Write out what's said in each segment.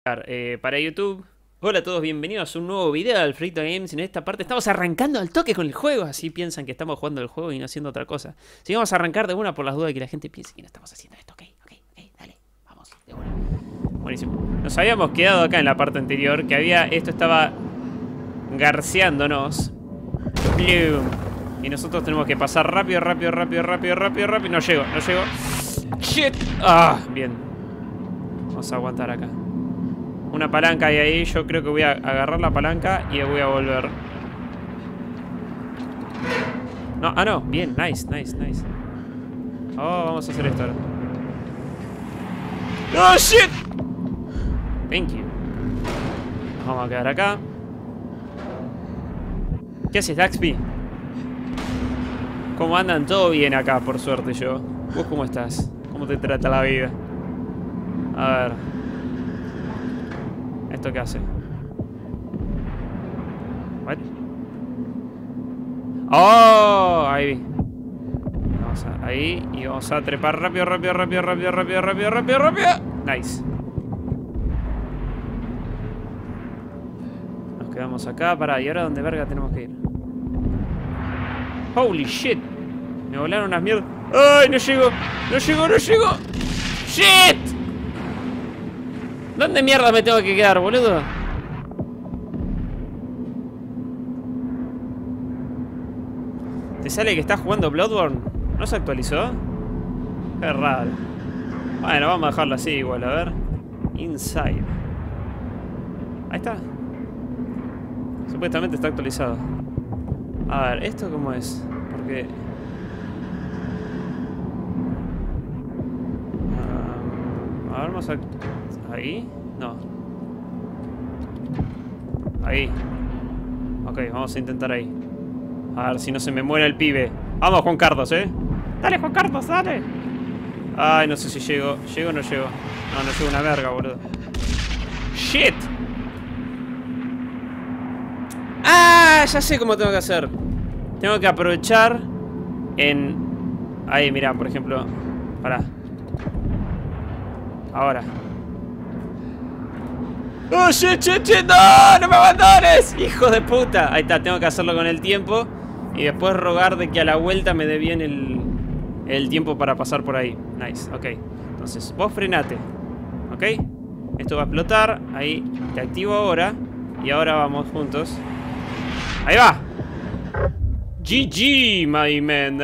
Para YouTube. Hola a todos, bienvenidos a un nuevo video de Alfredito Games. En esta parte estamos arrancando al toque con el juego. Así piensan que estamos jugando el juego y no haciendo otra cosa. Así vamos a arrancar de una por las dudas de que la gente piense que no estamos haciendo esto. Ok, dale, vamos, de una. Buenísimo. Nos habíamos quedado acá en la parte anterior, que esto estaba garceándonos. ¡Plum! Y nosotros tenemos que pasar rápido. No llego. ¡Shit! ¡Ah! Bien. Vamos a aguantar acá. Una palanca hay ahí. Yo creo que voy a agarrar la palanca y voy a volver. No, no. Bien, nice. Oh, vamos a hacer esto ahora. ¡Oh, shit! Thank you. Nos vamos a quedar acá. ¿Qué haces, Daxby? ¿Cómo andan? Todo bien acá, por suerte yo. ¿Vos cómo estás? ¿Cómo te trata la vida? A ver. ¿Esto qué hace? What? ¡Oh! Ahí vi. Vamos a, ahí. Y vamos a trepar rápido. Nice. Nos quedamos acá. Pará, ¿y ahora dónde verga tenemos que ir? Holy shit. Me volaron unas mierdas. ¡Ay! No llego. ¡Shit! ¿Dónde mierda me tengo que quedar, boludo? ¿Te sale que estás jugando Bloodborne? ¿No se actualizó? Qué raro. Bueno, vamos a dejarlo así igual, a ver. Inside. Ahí está. Supuestamente está actualizado. A ver, ¿esto cómo es? Porque... a ver, vamos a... ¿ahí? No. Ahí. Ok, vamos a intentar ahí. A ver si no se me muere el pibe. Vamos, Juan Carlos, Dale, Juan Carlos, dale. Ay, no sé si llego. ¿Llego o no llego? No, no llego una verga, boludo. ¡Shit! ¡Ah! Ya sé cómo tengo que hacer. Tengo que aprovechar en... ahí, mirá, por ejemplo. Pará. Ahora. ¡Oh, shit! ¡No me abandones! ¡Hijo de puta! Ahí está, tengo que hacerlo con el tiempo. Y después rogar de que a la vuelta me dé bien el tiempo para pasar por ahí. Nice, ok. Entonces, vos frenate. ¿Ok? Esto va a explotar. Ahí, te activo ahora. Y ahora vamos juntos. ¡Ahí va! GG, my man,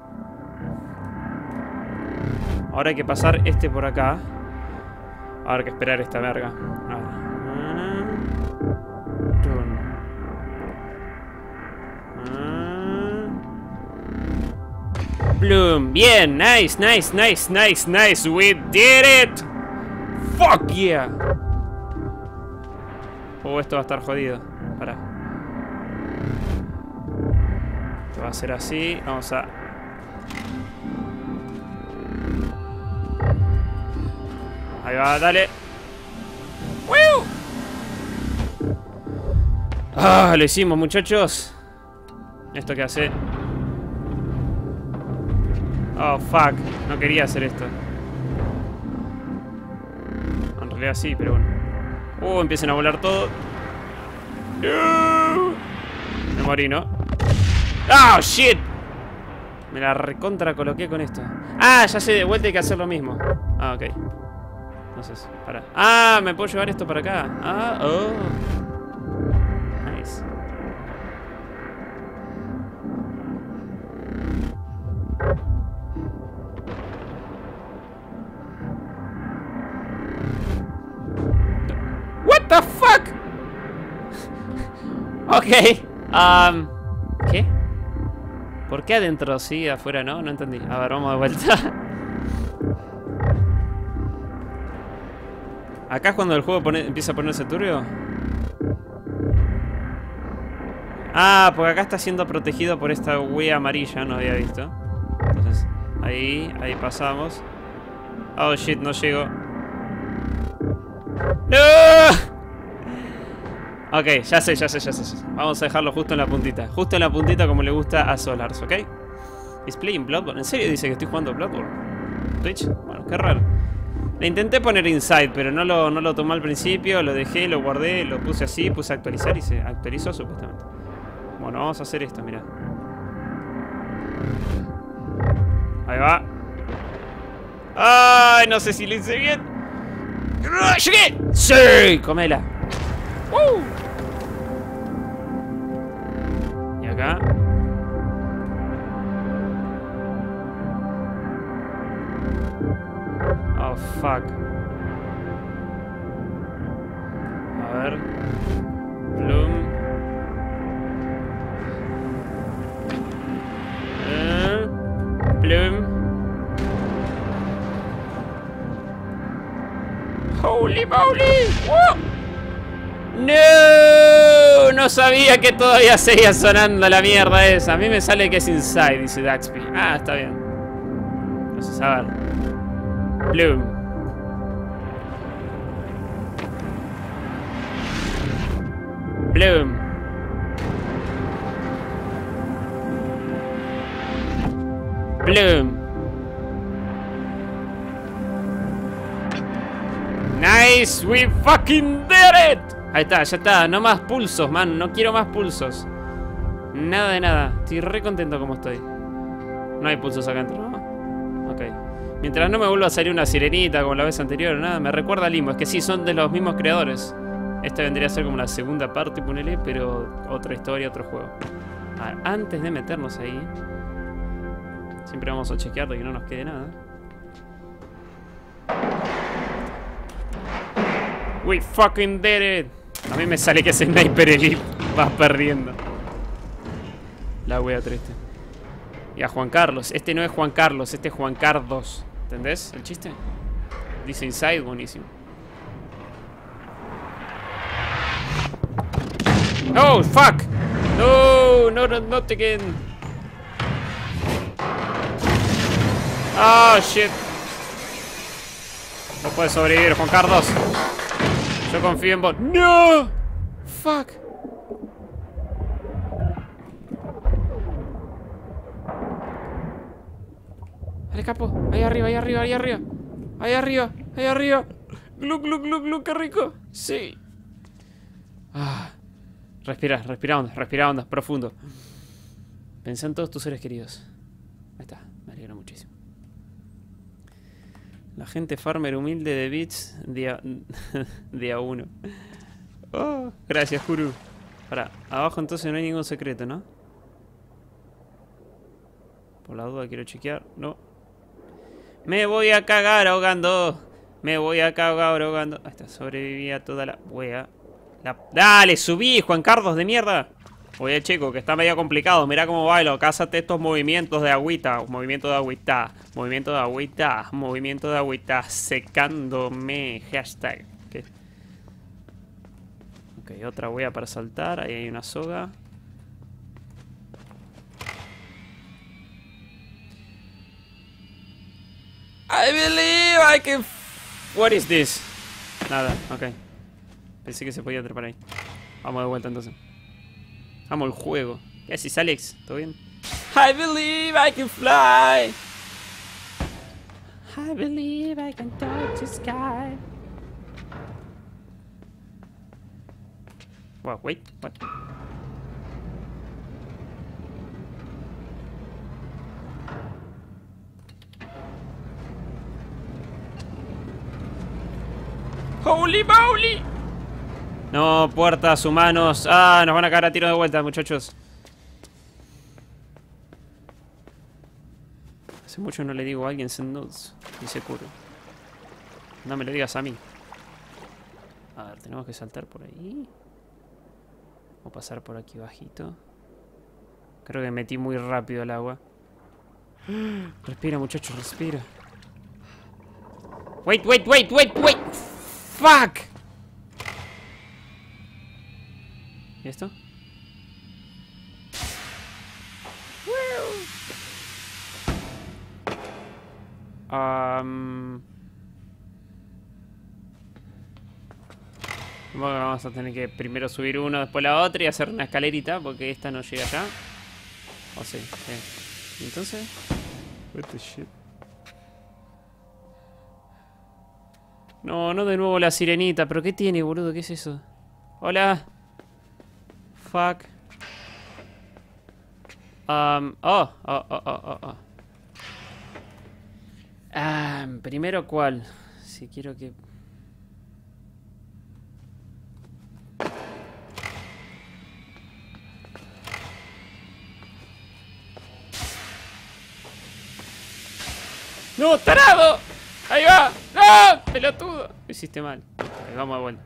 Ahora hay que pasar este por acá. Ahora hay que esperar esta verga. A ver. Bloom. Bien. Nice. We did it. Fuck yeah. Oh, esto va a estar jodido. Pará. Esto va a ser así. Vamos a... ahí va, dale. ¡Wiu! Ah, lo hicimos, muchachos. ¿Esto qué hace? Oh, fuck. No quería hacer esto. En realidad sí, pero bueno. Empiezan a volar todo. No. Me morí, ¿no? ¡Oh, shit! Me la recontra coloqué con esto. Ah, ya sé, de vuelta hay que hacer lo mismo. Ah, ok. Entonces, para. Ah, me puedo llevar esto para acá. Ah, oh. Nice. What the fuck? Ok. ¿Qué? ¿Por qué adentro sí, afuera no? No entendí. A ver, vamos de vuelta. ¿Acá es cuando el juego empieza a ponerse turbio? Ah, porque acá está siendo protegido por esta wea amarilla, no había visto. Entonces, ahí pasamos. Oh shit, no llego. ¡No! Ok, ya sé. Vamos a dejarlo justo en la puntita. Justo en la puntita como le gusta a Solars, ¿ok? Is playing Bloodborne. ¿En serio dice que estoy jugando Bloodborne? Twitch. Bueno, qué raro. Le intenté poner inside, pero no lo tomé al principio. Lo dejé, lo guardé, lo puse así, puse a actualizar y se actualizó supuestamente. Bueno, vamos a hacer esto, mirá. Ahí va. ¡Ay! No sé si lo hice bien. ¡Llegué! ¡Sí! ¡Comela! Y acá. Oh, fuck. A ver. Bloom. Bloom. Holy moly. No, no sabía que todavía seguía sonando la mierda esa. A mí me sale que es inside, dice Daxby. Ah, está bien. Entonces, a ver. Bloom. Bloom. Bloom. Nice, we fucking did it. Ahí está, ya está. No más pulsos, man. No quiero más pulsos. Nada de nada. Estoy re contento como estoy. No hay pulsos acá adentro, ¿no? Ok. Mientras no me vuelva a salir una sirenita como la vez anterior, nada. Me recuerda a Limbo. Es que sí, son de los mismos creadores. Esta vendría a ser como la segunda parte, ponele, pero otra historia, otro juego. A ver, antes de meternos ahí, siempre vamos a chequear de que no nos quede nada. We fucking did it. A mí me sale que ese Sniper Elite va perdiendo. La wea triste. Y a Juan Carlos. Este no es Juan Carlos, este es Juan Carlos. ¿Entendés el chiste? Dice inside, buenísimo. Oh, fuck. No, not again. Oh, shit. No puedes sobrevivir, Juan Carlos. Yo confío en vos. ¡No! ¡Fuck! Dale, capo. Ahí arriba, ahí arriba, ahí arriba. Ahí arriba, ahí arriba. Glu, glu, glu, glu, qué rico. Sí. Ah. Respira ondas, profundo. Pensá en todos tus seres queridos. Ahí está, me alegro muchísimo. La gente farmer humilde de bits día 1. Oh, gracias, Kuru. Pará, abajo entonces no hay ningún secreto, ¿no? Por la duda quiero chequear. No. Me voy a cagar ahogando. Me voy a cagar ahogando. Ahí está, sobreviví a toda la wea. ¡Dale, subí, Juan Carlos de mierda! Oye, chico, que está medio complicado. Mira cómo bailo. Cásate estos movimientos de agüita. Movimiento de agüita. Movimiento de agüita. Movimiento de agüita. Secándome. Hashtag. ¿Qué? Ok, otra wea para saltar. Ahí hay una soga. I believe I can... What is this? Nada, ok. Pensé que se podía trepar ahí. Vamos de vuelta entonces. Vamos al juego. ¿Qué haces, Alex? ¿Todo bien? I believe I can fly. I believe I can touch the sky. Wow, wait, what? Holy moly. No, puertas, humanos. Ah, nos van a cagar a tiro de vuelta, muchachos. Hace mucho no le digo a alguien send nudes. Dice Kuro. No me lo digas a mí. A ver, tenemos que saltar por ahí. O pasar por aquí bajito. Creo que metí muy rápido el agua. Respira, muchachos, respira. Wait. Fuck. ¿Y esto? Bueno, vamos a tener que primero subir uno, después la otra y hacer una escalerita porque esta no llega acá. O sí, ¿Y entonces? What the shit? No, no de nuevo la sirenita. ¿Pero qué tiene, boludo? ¿Qué es eso? Hola. Fuck. Primero, ¿cuál? Si quiero que... ¡No, tarado! ¡Ahí va! ¡No! ¡Pelotudo! Lo hiciste mal. Ahí vamos de vuelta.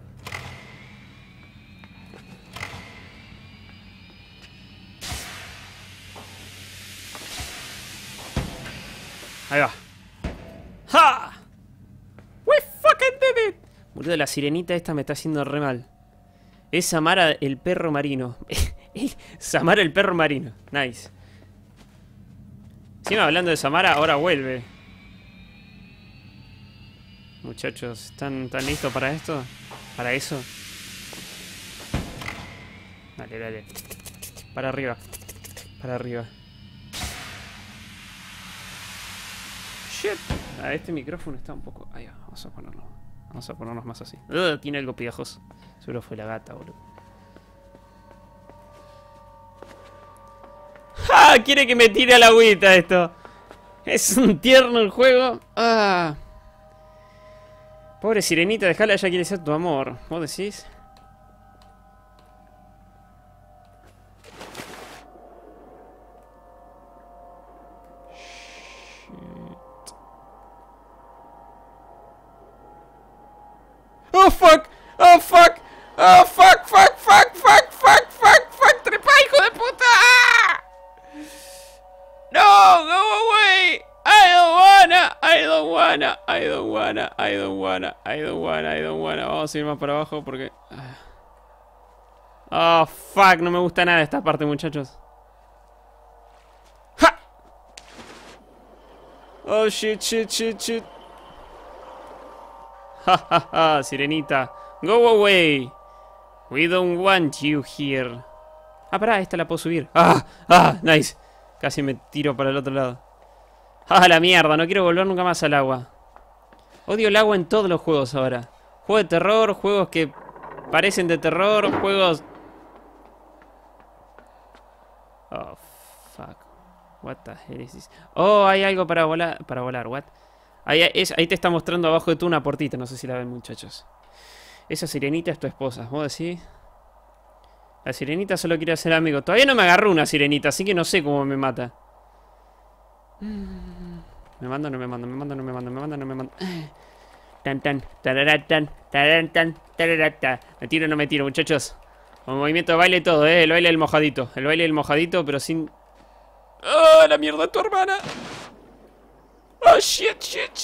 Ahí va. ¡Ja! We fucking did it. Boludo, la sirenita esta me está haciendo re mal. Es Samara el perro marino. Samara el perro marino. Nice. Encima hablando de Samara, ahora vuelve. Muchachos, ¿están listos para esto? ¿Para eso? Dale, dale. Para arriba. Para arriba. Shit. Este micrófono está un poco... Ahí va, vamos a ponerlo. Vamos a ponernos más así. Tiene algo pegajoso. Solo fue la gata, boludo. ¡Ah! Quiere que me tire a la agüita esto. Es un tierno el juego. ¡Ah! Pobre sirenita, dejala, ella quiere ser tu amor. ¿Vos decís? Oh fuck! Oh fuck! Oh fuck, fuck, fuck, fuck, fuck, fuck, fuck, trepa, hijo de puta! No, go away! I don't wanna. Vamos a ir más para abajo porque... Oh fuck, no me gusta nada esta parte, muchachos. ¡Ja! Oh shit. Ja, ja, ja, sirenita. Go away. We don't want you here. Ah, pará, esta la puedo subir. Nice. Casi me tiro para el otro lado. La mierda, no quiero volver nunca más al agua. Odio el agua en todos los juegos ahora. Juegos de terror, juegos que parecen de terror, juegos... Oh, fuck. What the hell is this? Oh, hay algo para volar, what? Ahí te está mostrando abajo de tú una portita, no sé si la ven, muchachos. Esa sirenita es tu esposa, ¿vos decís? La sirenita solo quiere ser amigo. Todavía no me agarró una sirenita, así que no sé cómo me mata. ¿Me manda o no me manda? ¿Me manda o no me manda? ¿Me manda o no me manda? ¿Me tiro o no me tiro, muchachos? Con movimiento de baile y todo, el baile del mojadito. El baile del mojadito, pero sin... ¡Oh, la mierda, tu hermana! ¡Oh, shit!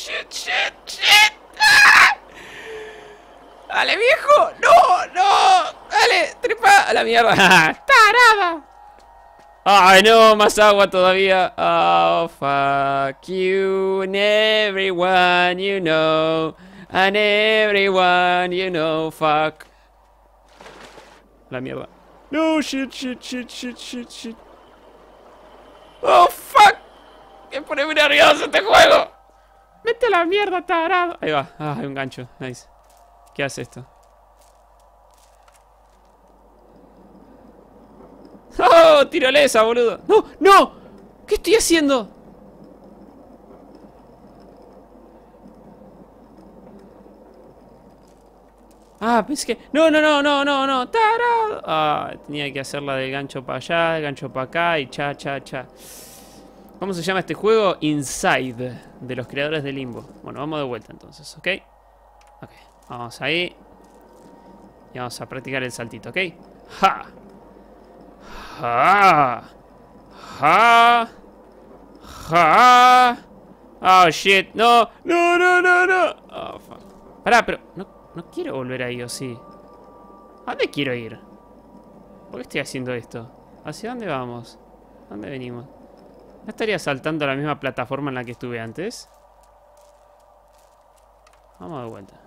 ¡Ah! ¡Dale, viejo! ¡No! ¡Dale, trepa! ¡A la mierda! ¡Tarada! ¡Ay, no! Más agua todavía. Oh, fuck you and everyone you know. And everyone you know. Fuck. La mierda. No, shit. Oh, fuck. Me pone muy nervioso este juego. Vete a la mierda, tarado. Ahí va. Hay un gancho. Nice. ¿Qué hace esto? ¡Oh! ¡Tirolesa, boludo! ¡No! ¿Qué estoy haciendo? Pensé que... ¡No! ¡Tarado! Tenía que hacer la del gancho para allá, el gancho para acá y cha. ¿Cómo se llama este juego? Inside, de los creadores de Limbo. Bueno, vamos de vuelta entonces, ¿ok? Ok, vamos ahí. Y vamos a practicar el saltito, ¿ok? ¡Ja! Oh, shit. No. Oh, fuck. Pará, pero no quiero volver ahí, ¿o sí? ¿A dónde quiero ir? ¿Por qué estoy haciendo esto? ¿Hacia dónde vamos? ¿A dónde venimos? ¿No estaría saltando a la misma plataforma en la que estuve antes? Vamos de vuelta.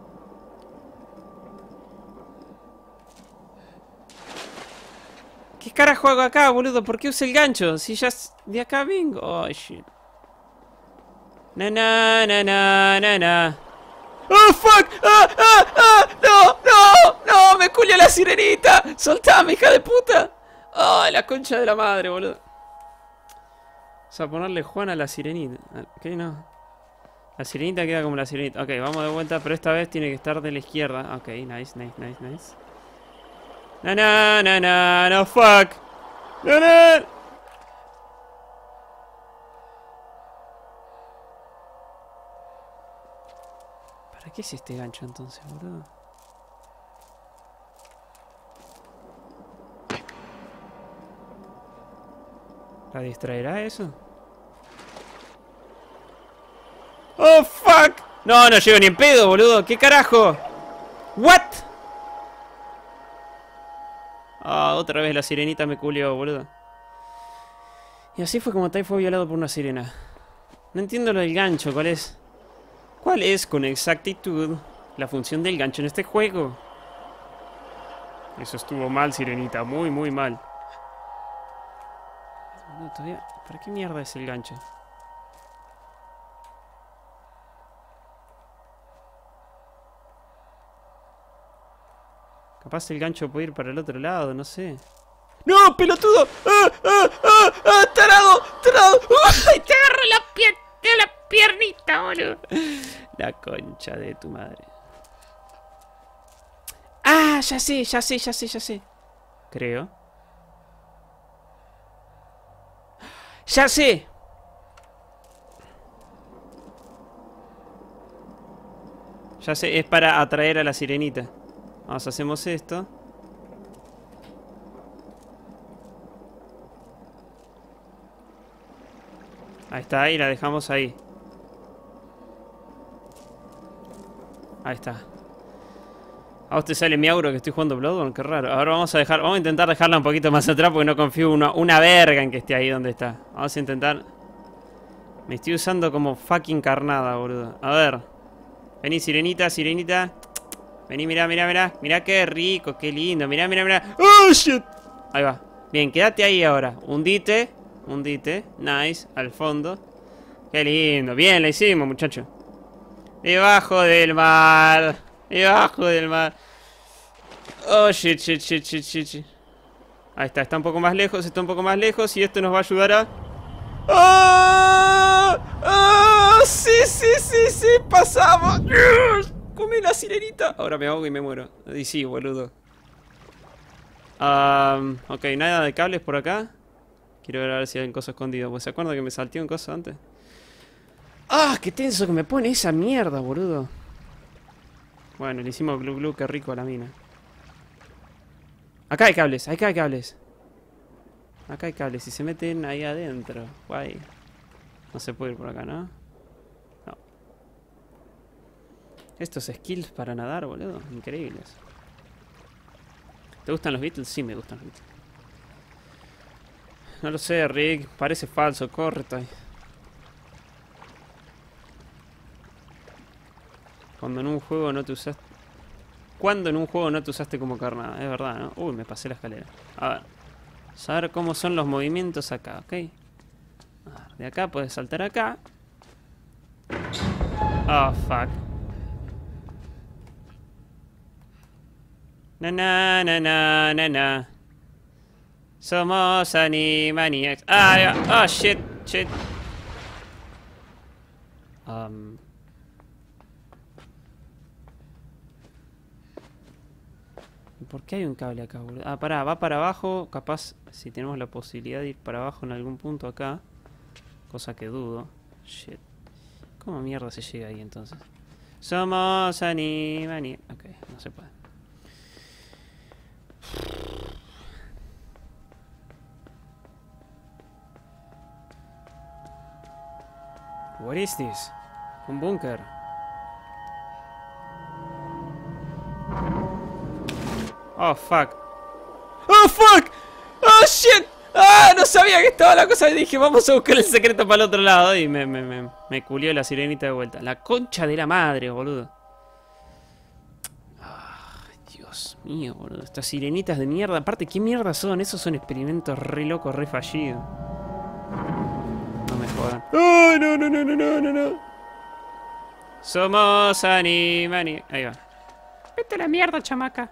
¿Qué ¿Qué carajo hago acá, boludo? ¿Por qué uso el gancho? Si ya de acá vengo. Oh, shit. Na na na na na na. ¡Oh, fuck! ¡Ah, ah, ah! ¡No, no! ¡No! ¡Me culió la sirenita! ¡Soltame, hija de puta! ¡Oh, la concha de la madre, boludo! Vamos a ponerle Juan a la sirenita. Ok, no. La sirenita queda como la sirenita. Ok, vamos de vuelta, pero esta vez tiene que estar de la izquierda. Ok, nice, nice, nice, nice. No, no, no, no, no, fuck. No, no. ¿Para qué es este gancho entonces, boludo? ¿La distraerá eso? ¡Oh, fuck! No, no llego ni en pedo, boludo. ¿Qué carajo? ¿What? Ah, otra vez la sirenita me culió, boludo. Y así fue como Tai fue violado por una sirena. No entiendo lo del gancho, ¿cuál es? ¿Cuál es, con exactitud, la función del gancho en este juego? Eso estuvo mal, sirenita. Muy, muy mal. No, todavía... ¿Para qué mierda es el gancho? Capaz el gancho puede ir para el otro lado, no sé. ¡No, pelotudo! ¡Ah, ah, ah, ah! ¡Tarado! ¡Tarado! ¡Ay, te agarro la piernita, boludo! La concha de tu madre. ¡Ah! Ya sé, ya sé, ya sé, ya sé. Creo. ¡Ya sé! Ya sé, es para atraer a la sirenita. Vamos, hacemos esto. Ahí está, ahí la dejamos ahí. Ahí está. A vos te sale mi aura que estoy jugando Bloodborne, qué raro. Ahora vamos a intentar dejarla un poquito más atrás porque no confío una verga en que esté ahí donde está. Vamos a intentar. Me estoy usando como fucking carnada, boludo. A ver. Vení, sirenita, sirenita. Vení, mirá, mirá, mirá. Mirá qué rico, qué lindo. Mirá, mirá, mirá. ¡Oh, shit! Ahí va. Bien, quédate ahí ahora. Hundite. Hundite. Nice. Al fondo. Qué lindo. Bien, la hicimos, muchacho. Debajo del mar. Debajo del mar. Oh, shit, shit, shit, shit, shit, shit. Ahí está. Está un poco más lejos. Está un poco más lejos. Y esto nos va a ayudar a... ¡Oh! ¡Oh! ¡Sí, sí, sí, sí! ¡Pasamos! ¡Comí la sirenita! Ahora me ahogo y me muero. Y sí, boludo. Ok, nada de cables por acá. Quiero ver a ver si hay un coso escondido. Pues se acuerdan que me salteó un coso antes. ¡Ah! ¡Qué tenso que me pone esa mierda, boludo! Bueno, le hicimos glu glu, qué rico a la mina. Acá hay cables, acá hay cables. Acá hay cables, y se meten ahí adentro. Guay. No se puede ir por acá, ¿no? No. Estos skills para nadar, boludo. Increíbles. ¿Te gustan los Beatles? Sí, me gustan los Beatles. No lo sé, Rick. Parece falso. Corre. Cuando en un juego no te usaste... Cuando en un juego no te usaste como carnada. Es verdad, ¿no? Uy, me pasé la escalera. A ver. Saber cómo son los movimientos acá, ¿ok? A ver, de acá puedes saltar acá. Oh, fuck. Na na na na na na. Somos Animaniacs. Ah, yeah. Oh, shit, shit. ¿Por qué hay un cable acá, boludo? Ah, pará, va para abajo. Capaz, si tenemos la posibilidad de ir para abajo en algún punto acá. Cosa que dudo. Shit. ¿Cómo mierda se llega ahí entonces? Somos Animaniacs. Ok, no se puede. What is this? Un búnker. Oh, fuck. Oh, fuck. Oh, shit. Ah, no sabía que estaba la cosa. Y dije, vamos a buscar el secreto para el otro lado. Y me culió la sirenita de vuelta. La concha de la madre, boludo. Ay, Dios mío, boludo. Estas sirenitas de mierda. Aparte, ¿qué mierda son? Esos son experimentos re locos, re fallidos. No me jodan. ¡Ay, no, no, no, no, no, no, no! Somos Animani. Ahí va. Vete a la mierda, chamaca.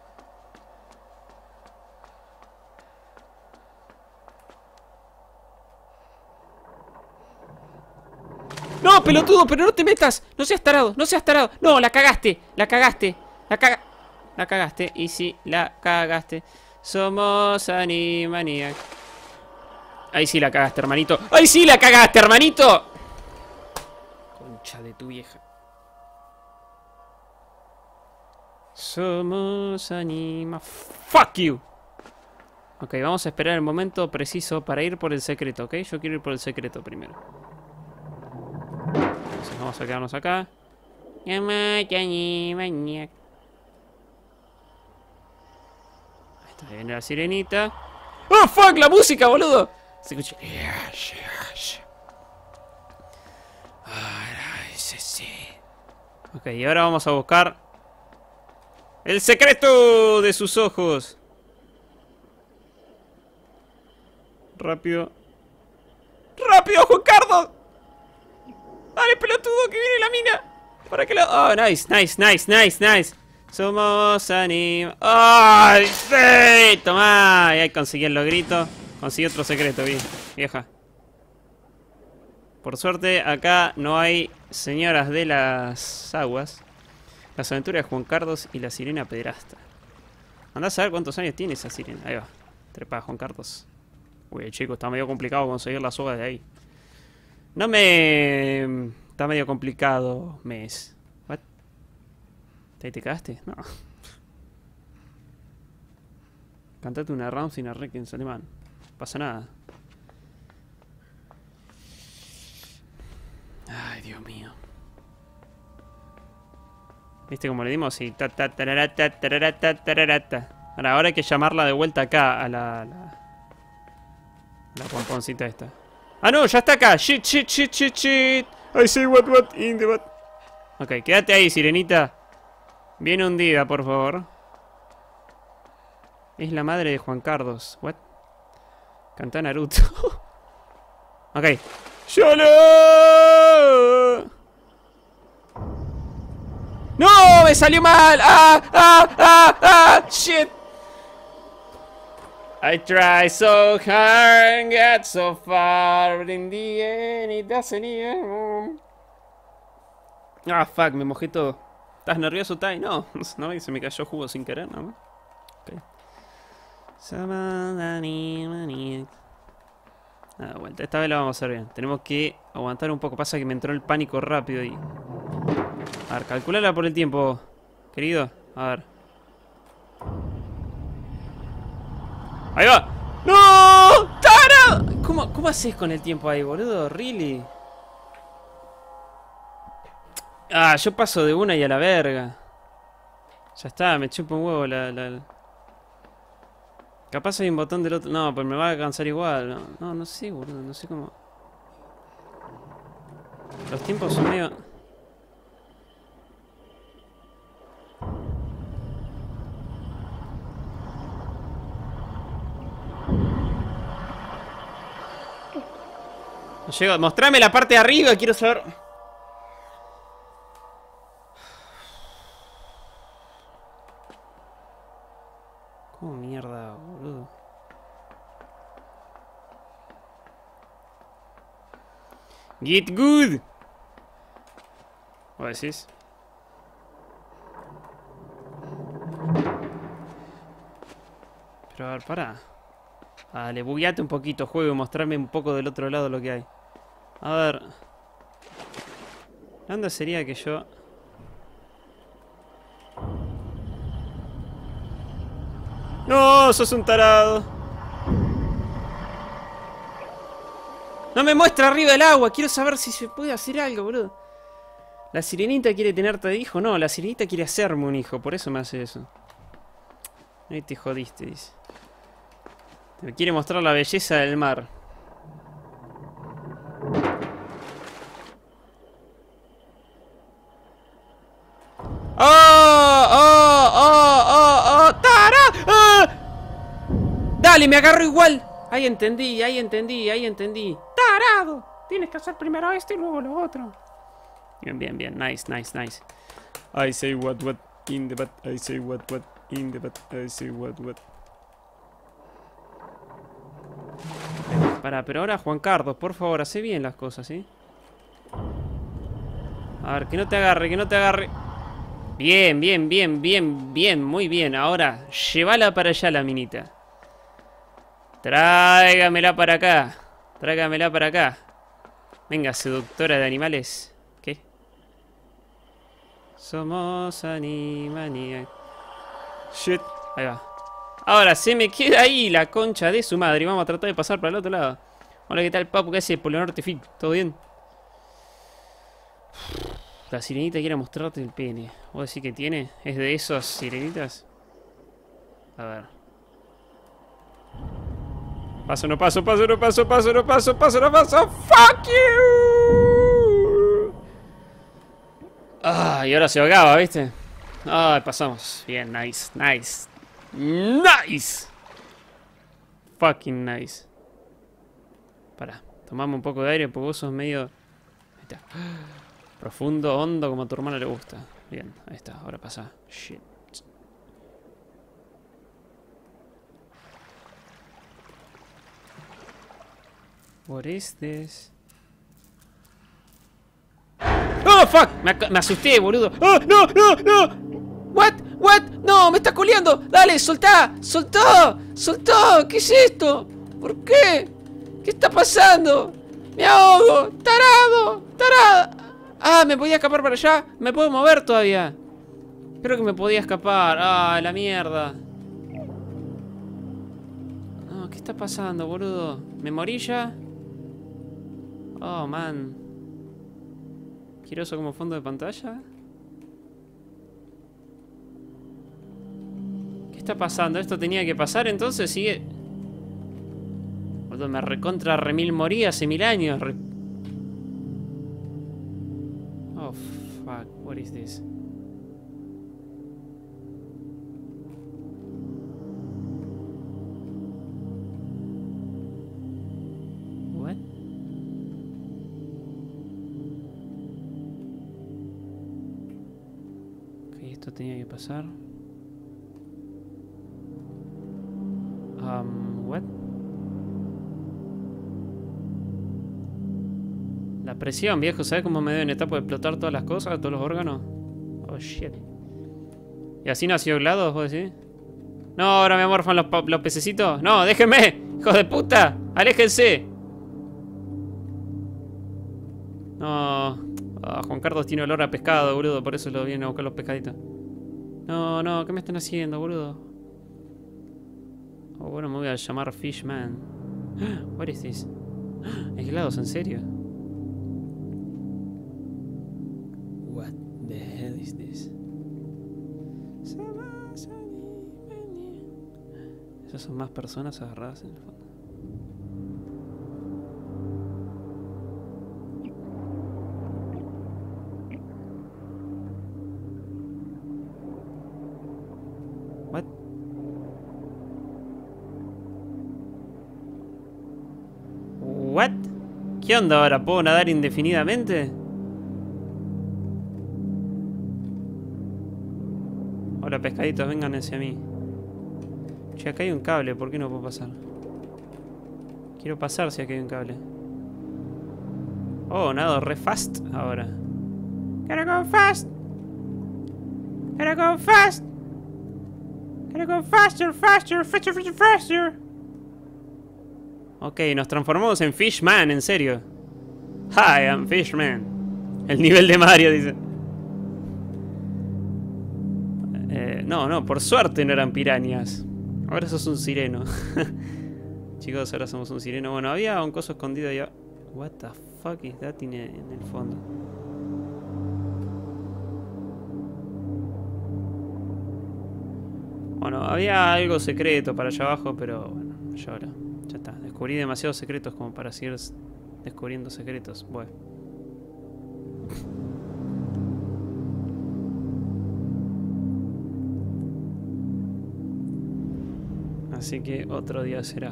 No, pelotudo, pero no te metas. No seas tarado, no seas tarado. No, la cagaste, la cagaste. La cagaste, y sí, la cagaste. Somos Animaniac. Ahí sí la cagaste, hermanito. ¡Ahí sí la cagaste, hermanito! Concha de tu vieja. Somos Anima. ¡Fuck you! Ok, vamos a esperar el momento preciso para ir por el secreto, ¿ok? Yo quiero ir por el secreto primero. Entonces vamos a quedarnos acá. Ahí está, viene la sirenita. ¡Oh, fuck! ¡La música, boludo! Se escucha. Ok, y ahora vamos a buscar el secreto de sus ojos. Rápido. ¡Rápido, Juan Carlos! ¡Dale, pelotudo, que viene la mina! ¿Para qué lado? ¡Oh, nice, nice, nice, nice, nice! Somos Anim... ¡Ay, sí! ¡Tomá! Y ahí conseguí el logrito. Conseguí otro secreto, vieja. Por suerte, acá no hay señoras de las aguas. Las aventuras de Juan Carlos y la sirena pederasta. Andá a saber cuántos años tiene esa sirena. Ahí va. Trepa, Juan Carlos. Uy, chico, está medio complicado conseguir las sogas de ahí. No me... Está medio complicado, mes. ¿What? ¿Ahí te cagaste? No. Cantate una Rams y una Requiem en alemán. No pasa nada. Ay, Dios mío. ¿Viste cómo le dimos? Sí. Ahora hay que llamarla de vuelta acá a la pomponcita esta. ¡Ah, no! ¡Ya está acá! ¡Shit, shit, shit, shit, shit! I say what in the what. Ok, quédate ahí, sirenita. Bien hundida, por favor. Es la madre de Juan Carlos. What? Canta Naruto. Ok. ¡Yolo! ¡No! ¡Me salió mal! ¡Ah! ¡Ah! ¡Ah! ¡Ah! ¡Shit! I try so hard and get so far, but in the end it doesn't even... Ah, fuck, me mojé todo. ¿Estás nervioso, Tai? No, no, se me cayó jugo sin querer, ¿no? Ok. Nada, vuelta. Esta vez la vamos a hacer bien. Tenemos que aguantar un poco. Pasa que me entró el pánico rápido y... A ver, calculala por el tiempo, querido. A ver. ¡Ahí va! ¡No! ¡Tara! ¿Cómo haces con el tiempo ahí, boludo? ¿Really? Ah, yo paso de una y a la verga. Ya está, me chupo un huevo Capaz hay un botón del otro... No, pues me va a alcanzar igual. No sé, boludo. No sé cómo... Los tiempos son medio... No llego. Mostrame la parte de arriba, quiero saber... ¿Cómo mierda, boludo? Get good. ¿Vos decís? Pero a ver, pará. Dale, bugueate un poquito, juego, y mostrarme un poco del otro lado lo que hay. A ver. ¿La onda sería que yo... ¡No! ¡Sos un tarado! ¡No me muestra arriba del agua! Quiero saber si se puede hacer algo, boludo. La sirenita quiere tenerte de hijo. No, la sirenita quiere hacerme un hijo. Por eso me hace eso. Ahí te jodiste, dice. Me quiere mostrar la belleza del mar. ¡Oh! ¡Oh! ¡Oh! ¡Oh! ¡Ay, me agarro igual! Ahí entendí, ahí entendí, ahí entendí. ¡Tarado! Tienes que hacer primero esto y luego lo otro. Bien, bien, bien. Nice, nice, nice. I say what in the butt. I say what in the butt. I say what. Pará, pero ahora Juan Carlos, por favor, hace bien las cosas, ¿sí? A ver, que no te agarre, que no te agarre. Bien, bien, bien, bien, bien, muy bien. Ahora, llévala para allá la minita. Tráigamela para acá. Tráigamela para acá. Venga, seductora de animales. ¿Qué? Somos animaniacs. Shit. Ahí va. Ahora se me queda ahí la concha de su madre. Y vamos a tratar de pasar para el otro lado. Hola, ¿qué tal, papu? ¿Qué hace? Polo Norte Fit. ¿Todo bien? La sirenita quiere mostrarte el pene. ¿Vos decís que tiene? ¿Es de esas sirenitas? A ver. Paso, no paso, paso, no paso, paso, no paso, paso, no paso. ¡Fuck you! Ah, y ahora se ahogaba, ¿viste? Ah, pasamos. Bien, nice, nice. Nice. Fucking nice. Pará, tomame un poco de aire porque vos sos medio... Ahí está. Profundo, hondo, como a tu hermano le gusta. Bien, ahí está, ahora pasa. Shit. What is this? ¡Oh, fuck! Me asusté, boludo. ¡Oh, no, no, no! ¿What? ¿What? ¡No! ¡Me está culeando! ¡Dale, soltá! ¡Soltó! ¡Soltó! ¿Qué es esto? ¿Por qué? ¿Qué está pasando? ¡Me ahogo! ¡Tarado! ¡Tarada! ¡Ah! ¿Me podía escapar para allá? ¿Me puedo mover todavía? Creo que me podía escapar. ¡Ah, la mierda! No, ¿qué está pasando, boludo? ¿Me morí ya? Oh, man. ¿Quiero eso como fondo de pantalla? ¿Qué está pasando? ¿Esto tenía que pasar entonces? Sigue... Boludo, me recontra remil morí hace 1000 años. Oh, fuck. What is this? What? Ok, esto tenía que pasar. What? La presión, viejo, ¿sabes cómo me deben estar por explotar todas las cosas, todos los órganos? Oh, shit. ¿Y así nació GLaDOS, vos decís? No, ahora me morfan los pececitos. No, déjenme, hijos de puta. Aléjense. No. Ah, Juan Carlos tiene olor a pescado, boludo. Por eso lo vienen a buscar los pescaditos. No, no, ¿qué me están haciendo, boludo? Oh, bueno, me voy a llamar Fishman. What is this? ¿Es GLaDOS, en serio? What the hell is this? Esas son más personas agarradas en el fondo. What? What? ¿Qué onda ahora? ¿Puedo nadar indefinidamente? Hola, pescaditos, vengan hacia mí. Che, acá hay un cable, ¿por qué no puedo pasar? Quiero pasar si acá hay un cable. Oh, nado re fast ahora. Gotta go fast. Gotta go fast. Gotta go faster, faster, faster, faster, faster. Ok, nos transformamos en Fishman, en serio. Hi, I'm Fishman. El nivel de Mario, dice. No, no, por suerte no eran pirañas. Ahora sos un sireno. Chicos, ahora somos un sireno. Bueno, había un coso escondido allá. What the fuck is that en el fondo? Bueno, había algo secreto para allá abajo, pero bueno, ya ahora. Ya está. Descubrí demasiados secretos como para seguir descubriendo secretos. Bueno. Así que otro día será.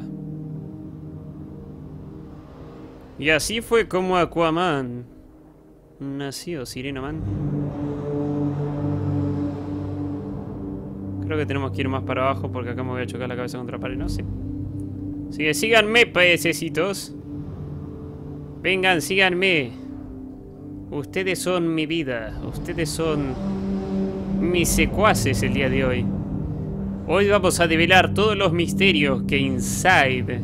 Y así fue como Aquaman nació, Sirena Man. Creo que tenemos que ir más para abajo porque acá me voy a chocar la cabeza contra la pared, no sé. Así que síganme, pececitos. Vengan, síganme. Ustedes son mi vida. Ustedes son mis secuaces el día de hoy. Hoy vamos a develar todos los misterios que Inside.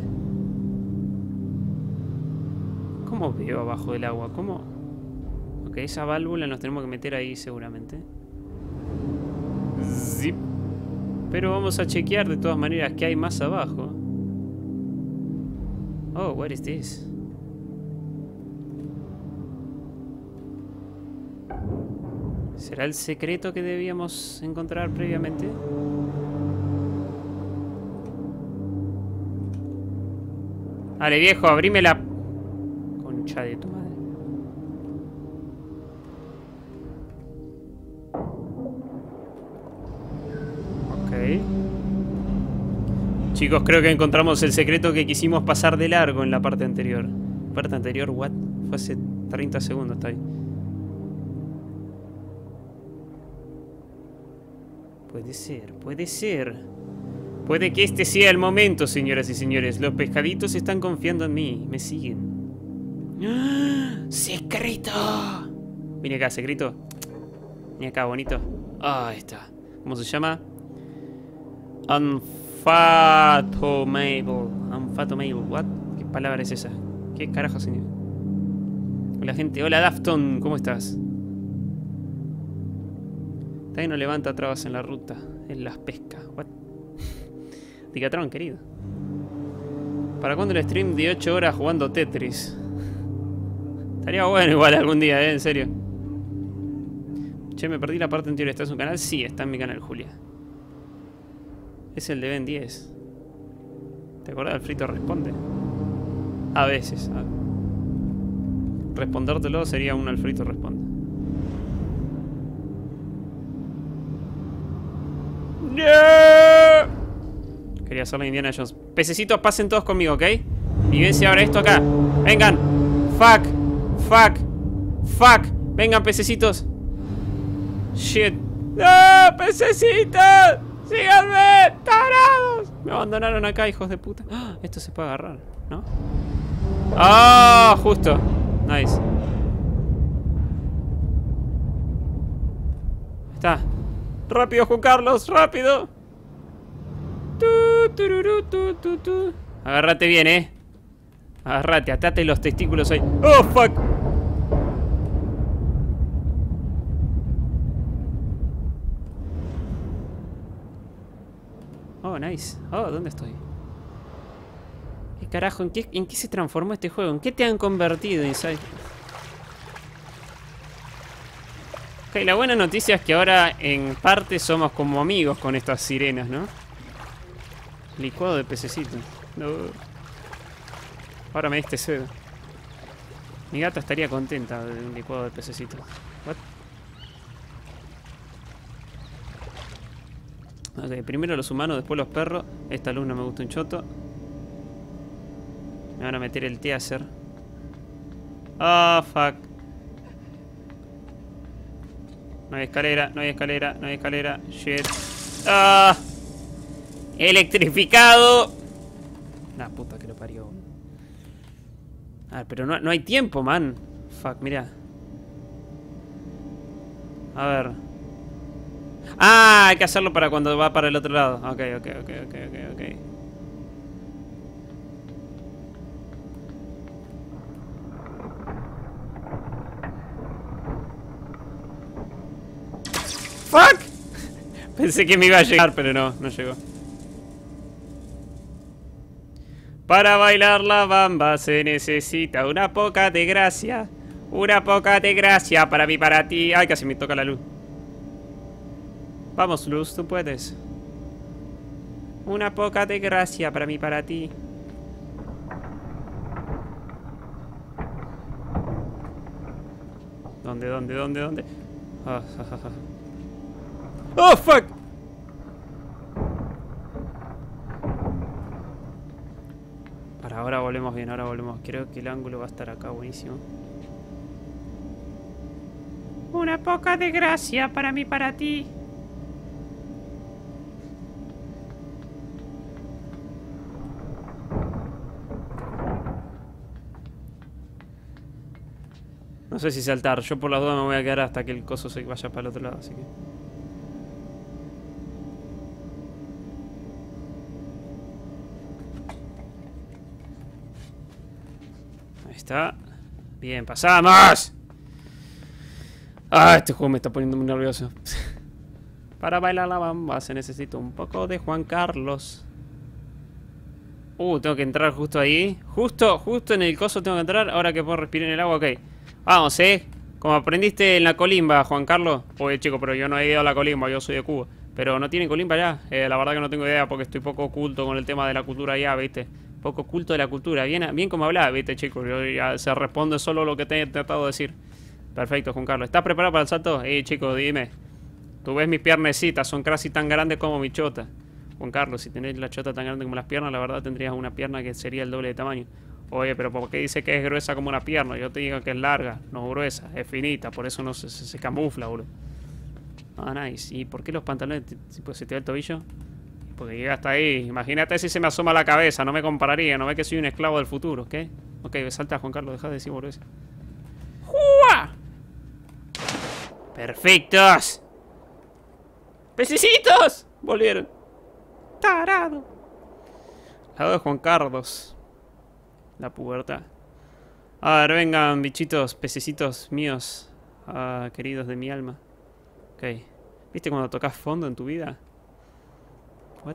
¿Cómo veo abajo del agua? ¿Cómo? Ok, esa válvula nos tenemos que meter ahí seguramente. Zip. Pero vamos a chequear de todas maneras qué hay más abajo. Oh, what is this? ¿Será el secreto que debíamos encontrar previamente? Dale, viejo, abrime la... Concha de tu madre. Ok. Chicos, creo que encontramos el secreto que quisimos pasar de largo en la parte anterior. ¿Parte anterior? ¿What? Fue hace 30 segundos, está ahí. Puede ser, puede ser. Puede que este sea el momento, señoras y señores. Los pescaditos están confiando en mí. Me siguen. ¡Ah! ¡Secreto! Vine acá, secreto. Vine acá, bonito. Ah, ahí está. ¿Cómo se llama? Unfathomable. Unfathomable. ¿What? ¿Qué palabra es esa? ¿Qué carajo, señor? Hola, gente. Hola, Dafton. ¿Cómo estás? Todavía no levanta trabas en la ruta. En las pescas. What? Ticatrón, querido. ¿Para cuándo el stream de 8 horas jugando Tetris? Estaría bueno igual algún día, en serio. Che, me perdí la parte anterior. ¿Está en su canal? Sí, está en mi canal, Julia. Es el de Ben 10. ¿Te acordás del Frito Responde? A veces. Respondértelo sería un Alfrito Responde. ¡No! Quería hacerlo Indiana Jones. Pececitos, pasen todos conmigo, ¿ok? Y ven si ahora esto acá. Vengan. Fuck. Fuck. Fuck. Vengan, pececitos. Shit. ¡No! ¡Pececitos! ¡Síganme! ¡Tarados! Me abandonaron acá, hijos de puta. ¡Ah! Esto se puede agarrar, ¿no? ¡Ah! Justo. Nice. Está. ¡Rápido, Juan Carlos! ¡Rápido! Agárrate bien, Agárrate, atate los testículos ahí. ¡Oh, fuck! Oh, nice. Oh, ¿dónde estoy? ¿Qué carajo? ¿En qué se transformó este juego? ¿En qué te han convertido, Inside? Ok, la buena noticia es que ahora en parte somos como amigos con estas sirenas, ¿no? Licuado de pececito. No. Ahora me diste sed. Mi gata estaría contenta de un licuado de pececito. What? Ok, primero los humanos, después los perros. Esta luz no me gusta un choto. Me van a meter el teaser. Ah, fuck. No hay escalera, no hay escalera, no hay escalera. Shit. Ah. Electrificado. La puta que lo parió. Ah, pero no hay tiempo, man. Fuck, mira. A ver. Ah, hay que hacerlo para cuando va para el otro lado. Ok. Fuck. Pensé que me iba a llegar, pero no llegó. Para bailar la bamba se necesita una poca de gracia. Una poca de gracia para mí, para ti. Ay, casi me toca la luz. Vamos, Luz, tú puedes. Una poca de gracia para mí, para ti. ¿Dónde? Oh, fuck. volvemos bien, ahora volvemos. Creo que el ángulo va a estar acá, buenísimo. Una poca de gracia para mí, para ti. No sé si saltar, yo por las dudas me voy a quedar hasta que el coso se vaya para el otro lado, así que... Ahí está. Bien, pasamos. Ah, este juego me está poniendo muy nervioso. Para bailar la bamba se necesita un poco de Juan Carlos. Tengo que entrar justo ahí. Justo en el coso tengo que entrar. Ahora que puedo respirar en el agua, ok. Vamos, como aprendiste en la colimba, Juan Carlos. Oye, chico, pero yo no he ido a la colimba, yo soy de Cuba. Pero no tienen colimba allá. La verdad que no tengo idea porque estoy poco oculto con el tema de la cultura allá, ¿viste? Poco oculto de la cultura. Bien como hablaba, ¿viste, chico? Yo ya se responde solo lo que te he tratado de decir. Perfecto, Juan Carlos. ¿Estás preparado para el salto? Chico, dime. Tú ves mis piernecitas, son casi tan grandes como mi chota. Juan Carlos, si tenés la chota tan grande como las piernas, la verdad tendrías una pierna que sería el doble de tamaño. Oye, pero ¿por qué dice que es gruesa como una pierna? Yo te digo que es larga, no gruesa, es finita, por eso no se camufla, boludo. Ah, nice. ¿Y por qué los pantalones pues, se te va el tobillo? Porque llega hasta ahí. Imagínate si se me asoma la cabeza, no me compararía, no ve que soy un esclavo del futuro, ¿ok? Ok, salta, Juan Carlos, deja de decir boludo. ¡Jua! ¡Perfectos! ¡Pececitos! Volvieron. Tarado. Lado de Juan Carlos. La pubertad. A ver, vengan, bichitos, pececitos míos. Queridos de mi alma. Ok. ¿Viste cuando tocas fondo en tu vida? What?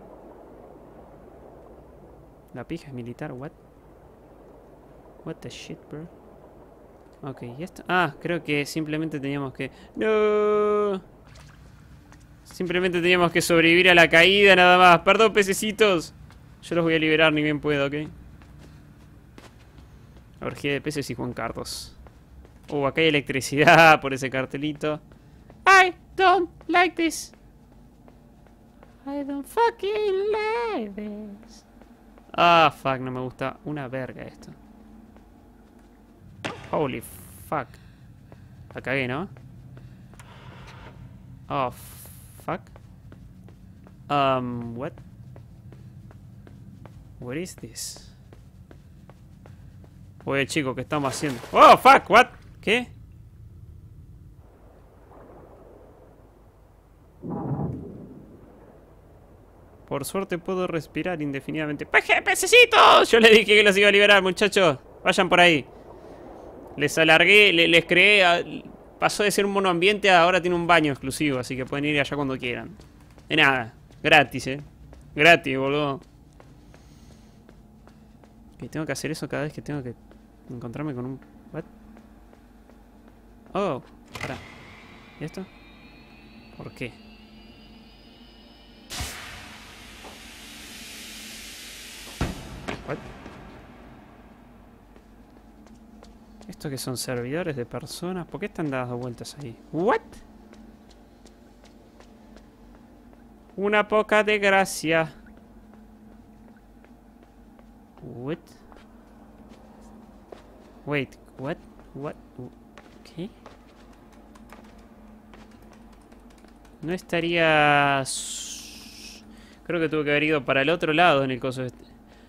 La pija es militar, what? What the shit, bro? Ok, ¿y esto? Ah, creo que simplemente teníamos que... ¡No! Simplemente teníamos que sobrevivir a la caída nada más. Perdón, pececitos. Yo los voy a liberar ni bien puedo, ¿ok? Orgía de peces y Juan Carlos. Acá hay electricidad por ese cartelito. I don't like this. I don't fucking like this. Ah, fuck, no me gusta una verga esto. Holy fuck. La cagué, ¿no? Oh, fuck. What? What is this? Oye, chico, ¿qué estamos haciendo? Oh, fuck, what? ¿Qué? Por suerte puedo respirar indefinidamente. ¡Pececitos! Yo les dije que los iba a liberar, muchachos. Vayan por ahí. Les alargué, les creé... Pasó de ser un monoambiente a ahora tiene un baño exclusivo, así que pueden ir allá cuando quieran. De nada, gratis, gratis, boludo. Ok, tengo que hacer eso cada vez que tengo que encontrarme con un... ¿What? Oh, pará. ¿Y esto? ¿Por qué? ¿What? ¿Esto que son servidores de personas? ¿Por qué están dando vueltas ahí? ¿What? Una poca de gracia. What? Wait, what? What? ¿Qué? No estaría... Creo que tuve que haber ido para el otro lado en el coso este.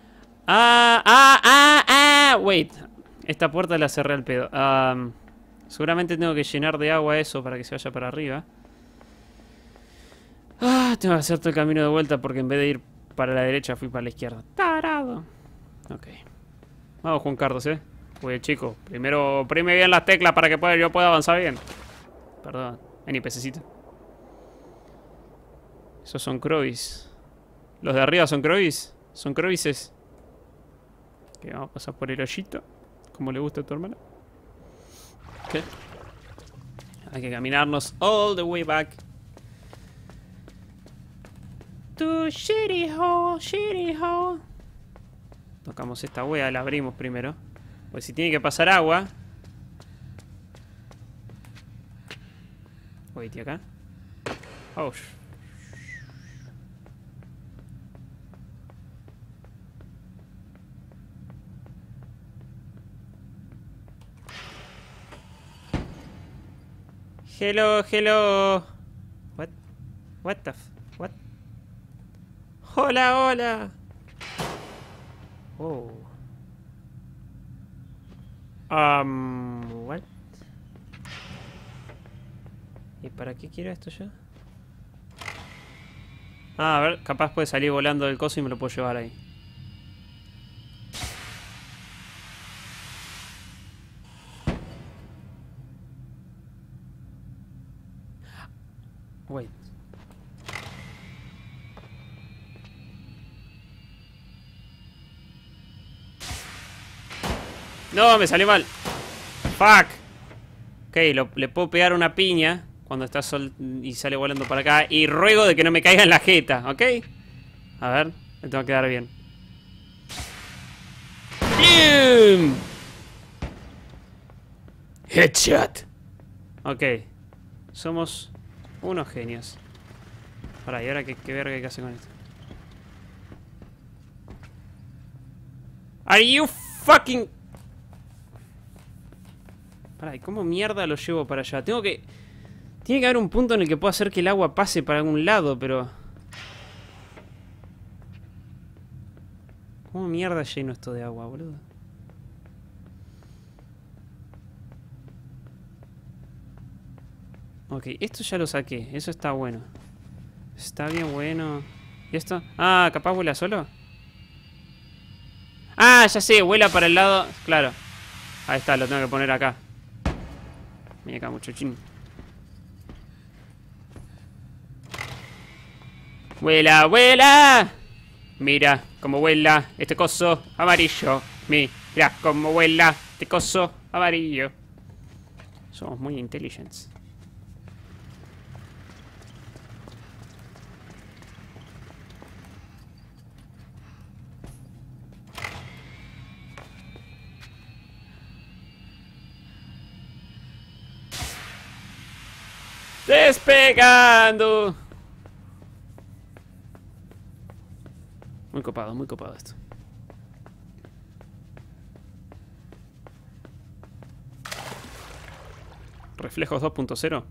Wait. Esta puerta la cerré al pedo. Seguramente tengo que llenar de agua eso para que se vaya para arriba. Tengo que hacer todo el camino de vuelta porque en vez de ir para la derecha fui para la izquierda. Tarado. Ok. Vamos, Juan Carlos, Oye, chico, primero oprime bien las teclas para que yo pueda avanzar bien. Perdón. Vení, pececito. Esos son crovis. Los de arriba son crovis. Son crovises. Ok, vamos a pasar por el hoyito. Como le gusta a tu hermana. Ok. Hay que caminarnos all the way back. To shitty hole, shitty hole. Tocamos esta wea, la abrimos primero. Pues si tiene que pasar agua. Wait, ¿y acá? Oh. Hello, hello. What? What the what? Hola, hola. Oh. What? ¿Y para qué quiero esto yo? Ah, a ver, capaz puede salir volando del coso y me lo puedo llevar ahí. Wait. No, me salió mal. Fuck. Ok, le puedo pegar una piña cuando está y sale volando para acá. Y ruego de que no me caiga en la jeta, ¿ok? A ver, me tengo que quedar bien. ¡Bien! Headshot. Ok. Somos unos genios. Pará, ¿y ahora qué verga hay que hacer con esto? Are you fucking... Pará, ¿y cómo mierda lo llevo para allá? Tengo que... Tiene que haber un punto en el que pueda hacer que el agua pase para algún lado, pero... ¿Cómo mierda lleno esto de agua, boludo? Ok, esto ya lo saqué. Eso está bueno. Está bien bueno. ¿Y esto? Ah, ¿capaz vuela solo? Ah, ya sé, vuela para el lado... Claro. Ahí está, lo tengo que poner acá. Mira acá, muchachín. ¡Vuela, vuela! Mira cómo vuela este coso amarillo. Mira cómo vuela este coso amarillo. Somos muy inteligentes. ¡Despegando! Muy copado esto. Reflejos 2.0.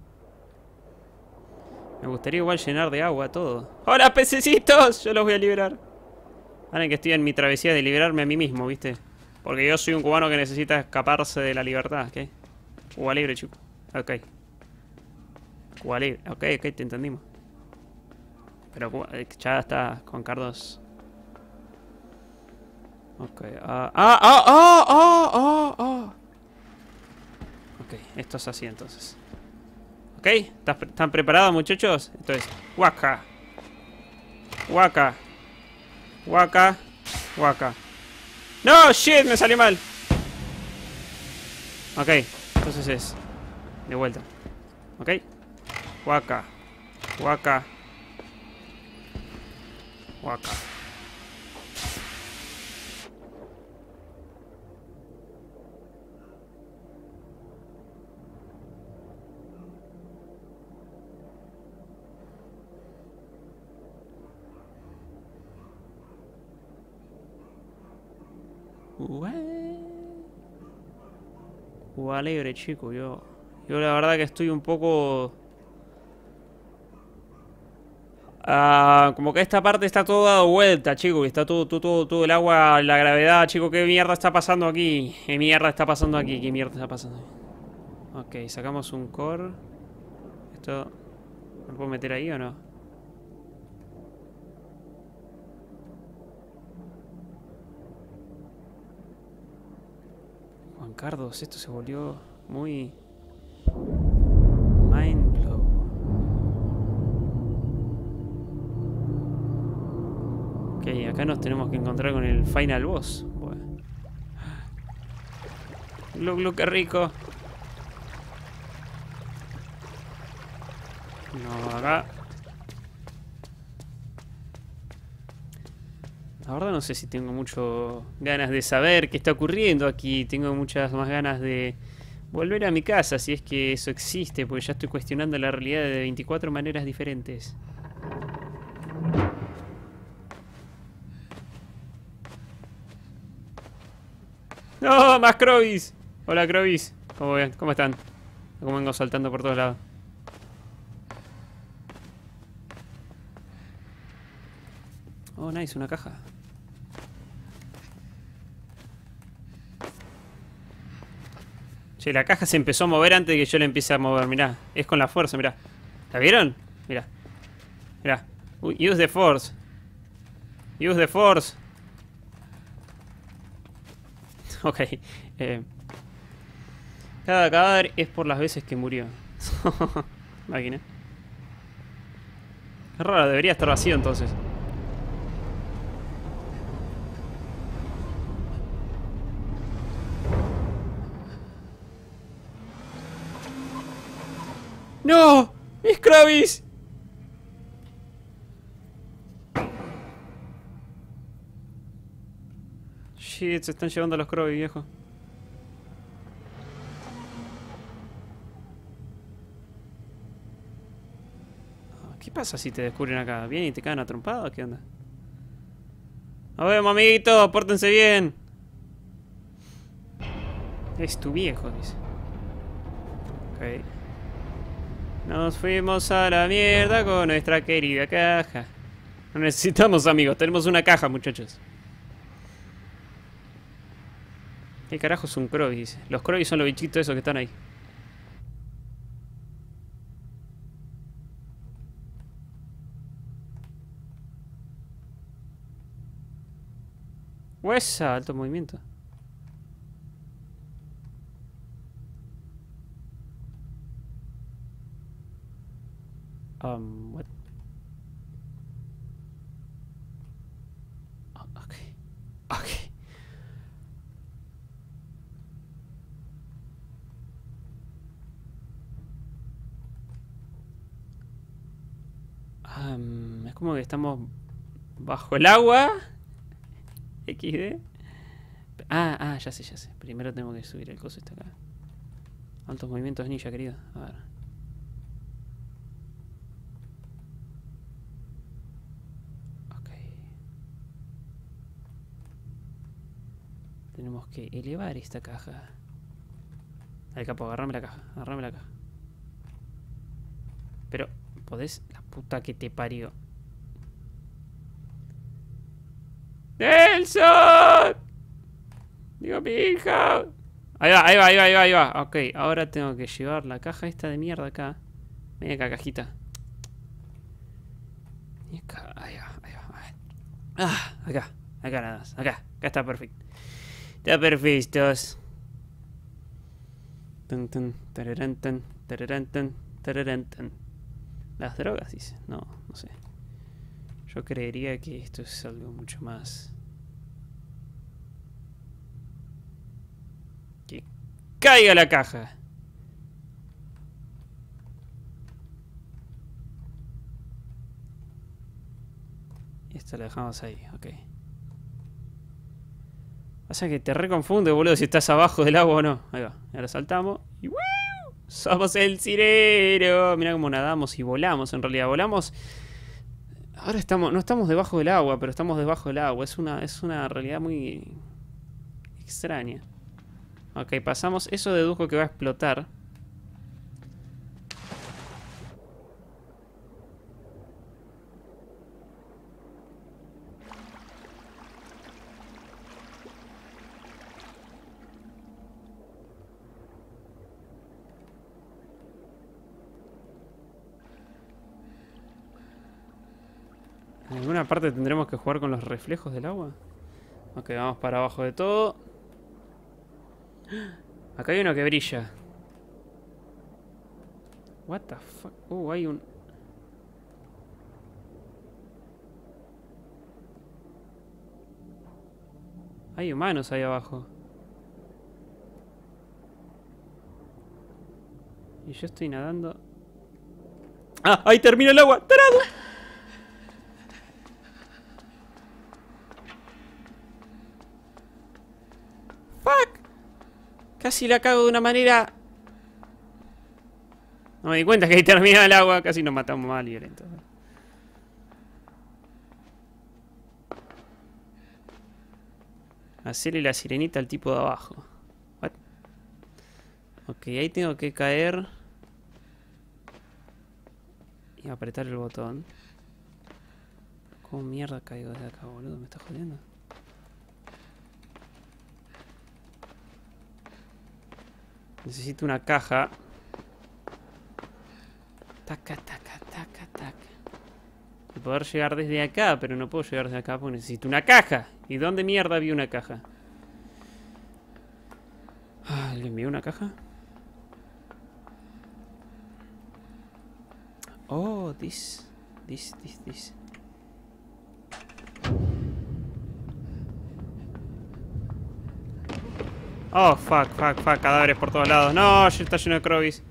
Me gustaría igual llenar de agua todo. ¡Hola, pececitos! Yo los voy a liberar. Saben que estoy en mi travesía de liberarme a mí mismo, ¿viste? Porque yo soy un cubano que necesita escaparse de la libertad, ¿ok? Cuba libre, chico. Ok. Cuba libre. Ok, te entendimos. Pero Cuba, ya está Juan Carlos. Ok. Ok, esto es así entonces. Ok, ¿están preparados, muchachos? Esto es Waka. Waka. Waka. Waka. ¡No! ¡Shit! Me salió mal. Ok, entonces es de vuelta. Ok. Waka. Waka. Waka. Cuba libre, chico. Yo la verdad que estoy un poco... como que esta parte está todo dado vuelta, chico. Y está todo el agua, la gravedad, chico. ¿Qué mierda está pasando aquí? ¿Qué mierda está pasando aquí? ¿Qué mierda está pasando aquí? Ok, sacamos un core. Esto... ¿Me puedo meter ahí o no? Juan Carlos, esto se volvió muy... mind blow. Ok, acá nos tenemos que encontrar con el final boss. Bueno. Glu glu, qué rico. No, acá. La verdad no sé si tengo mucho ganas de saber qué está ocurriendo aquí. Tengo muchas más ganas de volver a mi casa, si es que eso existe, porque ya estoy cuestionando la realidad de 24 maneras diferentes. ¡No! ¡Más Crovis! Hola, Crovis. ¿Cómo están? ¿Cómo vengo saltando por todos lados? Oh, nice, una caja. Che, la caja se empezó a mover antes de que yo la empiece a mover, mirá. Es con la fuerza, mirá. ¿La vieron? Mirá. Mirá. Use the force. Use the force. Ok. Cada cadáver es por las veces que murió. Máquina. Es raro, debería estar vacío entonces. ¡No! ¡Mis Kravis! Shit, se están llevando a los Kravis, viejo. ¿Qué pasa si te descubren acá? ¿Vienen y te caen a trompadas? ¿Qué onda? Nos vemos, amiguitos, pórtense bien. Es tu viejo, dice. Ok. Nos fuimos a la mierda con nuestra querida caja. No necesitamos amigos, tenemos una caja, muchachos. ¿Qué carajo es un Krovis? Dice. Los Krovis son los bichitos esos que están ahí. Huesa, alto movimiento. What? Oh, okay. Okay. Es como que estamos bajo el agua. XD. Ya sé, ya sé. Primero tengo que subir el coso este acá. Altos movimientos ninja, querido. A ver. Ok. Tenemos que elevar esta caja. Dale, capo, agarrame la caja. Agarrame la caja. Pero, ¿podés? La puta que te parió. ¡Nelson! Digo, mi hija. Ahí va, ahí va, ahí va, ahí va, ahí va. Ok, ahora tengo que llevar la caja esta de mierda acá. Ven acá, cajita. Y acá, ahí va, ahí va. Acá, acá nada más. Acá está perfecto. Está perfectos. Tan, tan, tararán, tan, tararán, tan, tararán, tan. Las drogas, dice. No, no sé. Yo creería que esto es algo mucho más. Que caiga la caja. Y esto lo dejamos ahí, ok. Pasa que te reconfunde, boludo, si estás abajo del agua o no. Ahí va, ahora saltamos. Y ¡woo! Somos el sireno. Mirá cómo nadamos y volamos, en realidad. Volamos. Ahora no estamos debajo del agua, pero estamos debajo del agua. Es una realidad muy extraña. Ok, pasamos. Eso dedujo que va a explotar. En alguna parte tendremos que jugar con los reflejos del agua. Ok, vamos para abajo de todo. Acá hay uno que brilla. What the fuck? Hay un... Hay humanos ahí abajo. Y yo estoy nadando. ¡Ah! ¡Ahí termina el agua! ¡Tarado! ¡Fuck! Casi la cago de una manera... No me di cuenta que ahí termina el agua. Casi nos matamos mal y violento. Hacerle la sirenita al tipo de abajo. What? Ok, ahí tengo que caer. Y apretar el botón. ¿Cómo mierda caigo de acá, boludo? ¿Me estás jodiendo? Necesito una caja. Taca, taca, taca, taca. Y poder llegar desde acá, pero no puedo llegar desde acá porque necesito una caja. ¿Y dónde mierda había una caja? ¿Alguien vio una caja? Oh, this. Oh, fuck, cadáveres por todos lados. No, está lleno de Krobis.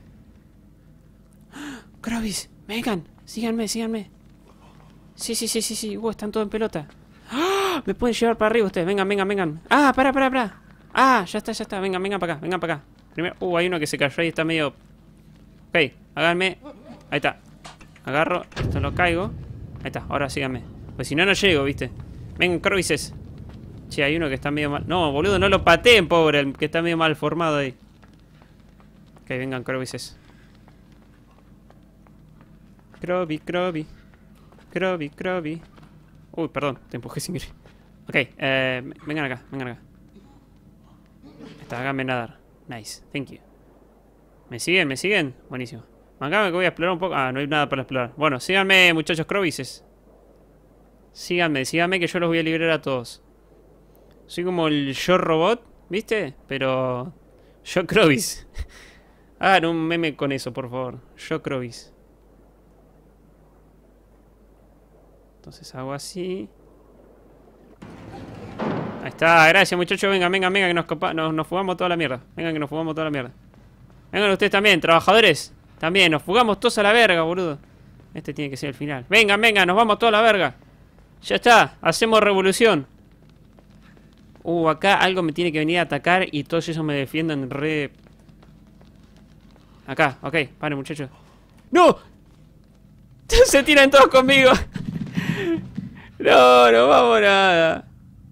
Krobis, vengan, síganme. Sí. Están todos en pelota. ¡Ah! Me pueden llevar para arriba ustedes, vengan. Ah, para. Ah, ya está, vengan para acá. Primero, hay uno que se cayó ahí, está medio... Ok, háganme. Ahí está. Agarro, esto lo caigo. Ahí está, ahora síganme. Pues si no, no llego, ¿viste? Vengan, Crobises. Che, hay uno que está medio mal. No, boludo, no lo pateen, pobre, el que está medio mal formado ahí. Ok, vengan, Crobises. Crobi. Uy, perdón, te empujé sin querer. Ok, vengan acá. Está, háganme nadar. Nice, thank you. ¿Me siguen? Buenísimo. Acá me voy a explorar un poco. Ah, no hay nada para explorar. Bueno, síganme, muchachos Crobises. Síganme que yo los voy a liberar a todos. Soy como el Yo Robot, ¿viste? Pero... Yo Krobis. Hagan un meme con eso, por favor. Yo Krobis. Entonces hago así. Ahí está, gracias muchachos. Vengan, que nos fugamos toda la mierda. Vengan ustedes también, trabajadores. También, nos fugamos todos a la verga, boludo. Este tiene que ser el final. Vengan, nos vamos toda la verga. Ya está, hacemos revolución. Acá algo me tiene que venir a atacar y todos ellos me defiendan re... Acá, ok, paren muchachos. ¡No! Se tiran todos conmigo. No vamos nada.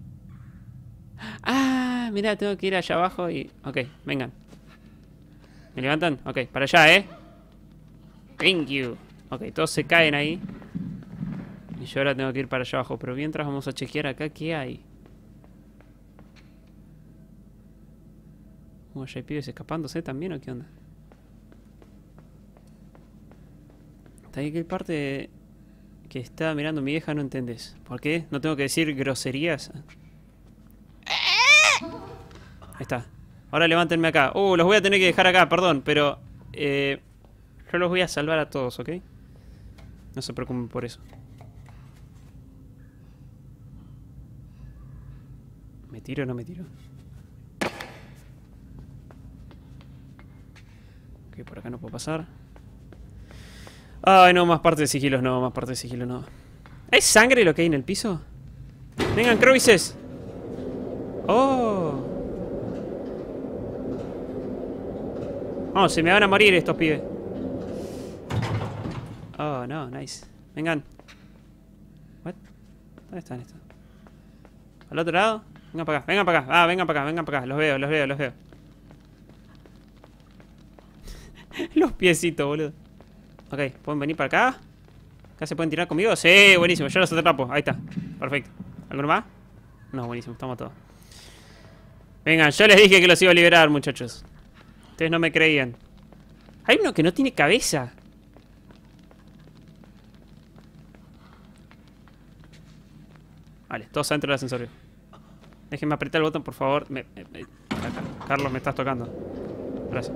Ah, mirá, tengo que ir allá abajo y... Ok, vengan. ¿Me levantan? Ok, para allá, Thank you. Ok, todos se caen ahí. Y yo ahora tengo que ir para allá abajo. Pero mientras vamos a chequear acá qué hay. ¿Ya hay pibes escapándose también o qué onda? Hasta ahí que parte que está mirando mi vieja no entendés. ¿Por qué? ¿No tengo que decir groserías? Ahí está. Ahora levántenme acá. Los voy a tener que dejar acá, perdón, pero... yo los voy a salvar a todos, ¿ok? No se preocupen por eso. ¿Me tiro o no me tiro? Ok, por acá no puedo pasar. Ay, no, más parte de sigilos no, ¿Es sangre lo que hay en el piso? Vengan, Crobises. Oh. Oh, se me van a morir estos pibes. Oh, no, nice. Vengan. What? ¿Dónde están estos? ¿Al otro lado? Vengan para acá. Ah, vengan para acá. Los veo. Los piecitos, boludo. Ok, ¿pueden venir para acá? ¿Acá se pueden tirar conmigo? Sí, buenísimo, yo los atrapo. Ahí está, perfecto. ¿Alguno más? No, buenísimo, estamos todos. Vengan, yo les dije que los iba a liberar, muchachos. Ustedes no me creían. Hay uno que no tiene cabeza. Vale, todos adentro del ascensor. Déjenme apretar el botón, por favor. Carlos, me estás tocando. Gracias.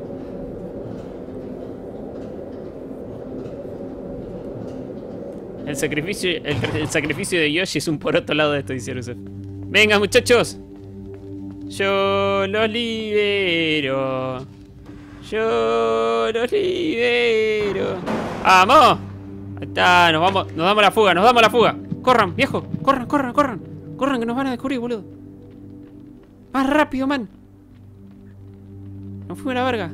El sacrificio de Yoshi es un poroto al lado de esto, dice Rusev. Venga, muchachos. Yo los libero. ¡Vamos! Ahí está, nos damos la fuga. Corran, viejo, corran, que nos van a descubrir, boludo. Más rápido, man. Nos fuimos a la verga.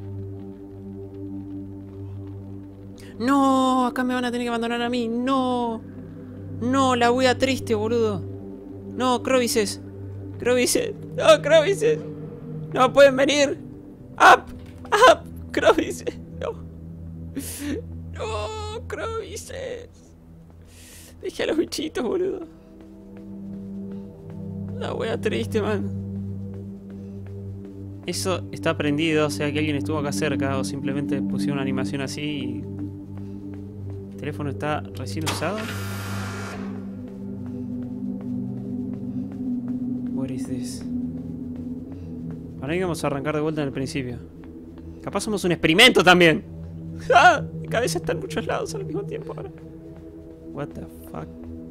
No, acá me van a tener que abandonar a mí. No, la wea triste, boludo. No, Crobises. No pueden venir. Up, Crobises. No, Crobises. Dejé a los bichitos, boludo. La wea triste, man. Eso está prendido, o sea que alguien estuvo acá cerca o simplemente pusieron una animación así y... ¿El teléfono está recién usado? What is this? Para mí vamos a arrancar de vuelta en el principio. Capaz somos un experimento también. ¡Ah! Mi cabeza está en muchos lados al mismo tiempo ahora. What the fuck?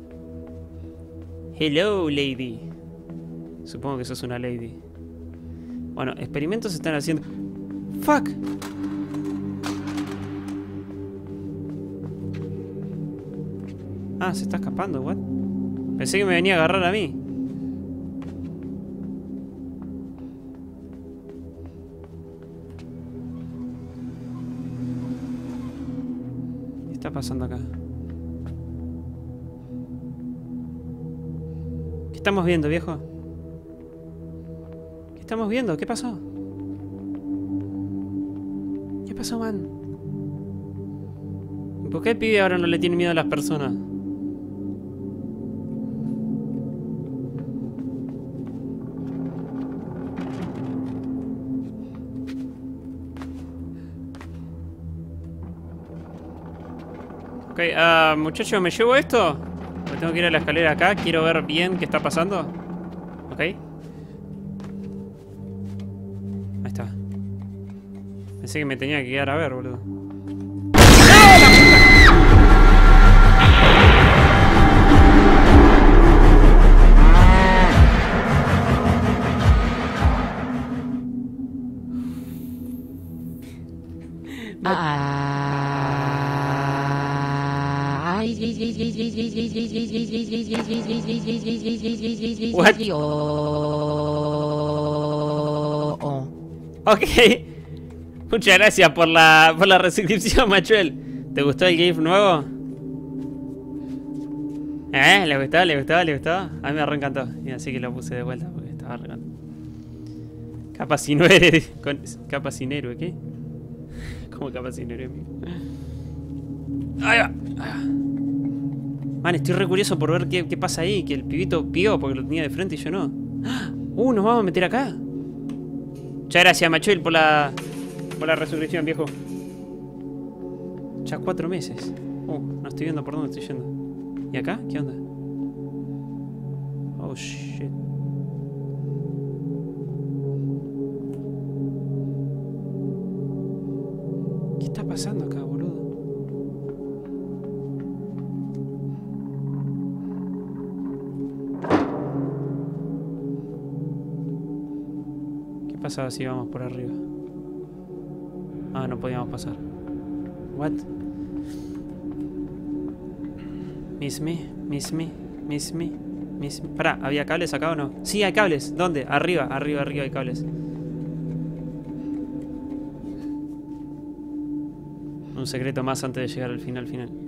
Hello, lady. Supongo que sos una lady. Bueno, experimentos se están haciendo. ¡Fuck! Ah, se está escapando, what? Pensé que me venía a agarrar a mí. ¿Qué está pasando acá? ¿Qué estamos viendo, viejo? ¿Qué estamos viendo? ¿Qué pasó? ¿Qué pasó, man? ¿Por qué el pibe ahora no le tiene miedo a las personas? Ok, muchachos, ¿me llevo esto? Me tengo que ir a la escalera acá. Quiero ver bien qué está pasando. Ok. Ahí está. Pensé que me tenía que quedar a ver, boludo. What? Ok. Muchas gracias por la suscripción, Machuel. ¿Te gustó el GIF nuevo? ¿Le gustó? ¿Le gustó? ¿Le gustó? A mí me reencantó. Y así que lo puse de vuelta porque estaba reencantado. Capa sin héroe. Capa sin héroe, ¿qué? ¿Cómo capa sin héroe? Ahí va. Man, estoy re curioso por ver qué pasa ahí. Que el pibito pió porque lo tenía de frente y yo no. Nos vamos a meter acá. Muchas gracias, Machuel, por la resurrección, viejo. Ya 4 meses. No estoy viendo por dónde estoy yendo. ¿Y acá? ¿Qué onda? Oh, shit. ¿Qué está pasando acá, boludo? ¿Qué pasaba si íbamos por arriba? Ah, no podíamos pasar. What? Miss me. Pará, ¿había cables acá o no? Sí, hay cables. ¿Dónde? Arriba hay cables. Un secreto más antes de llegar al final.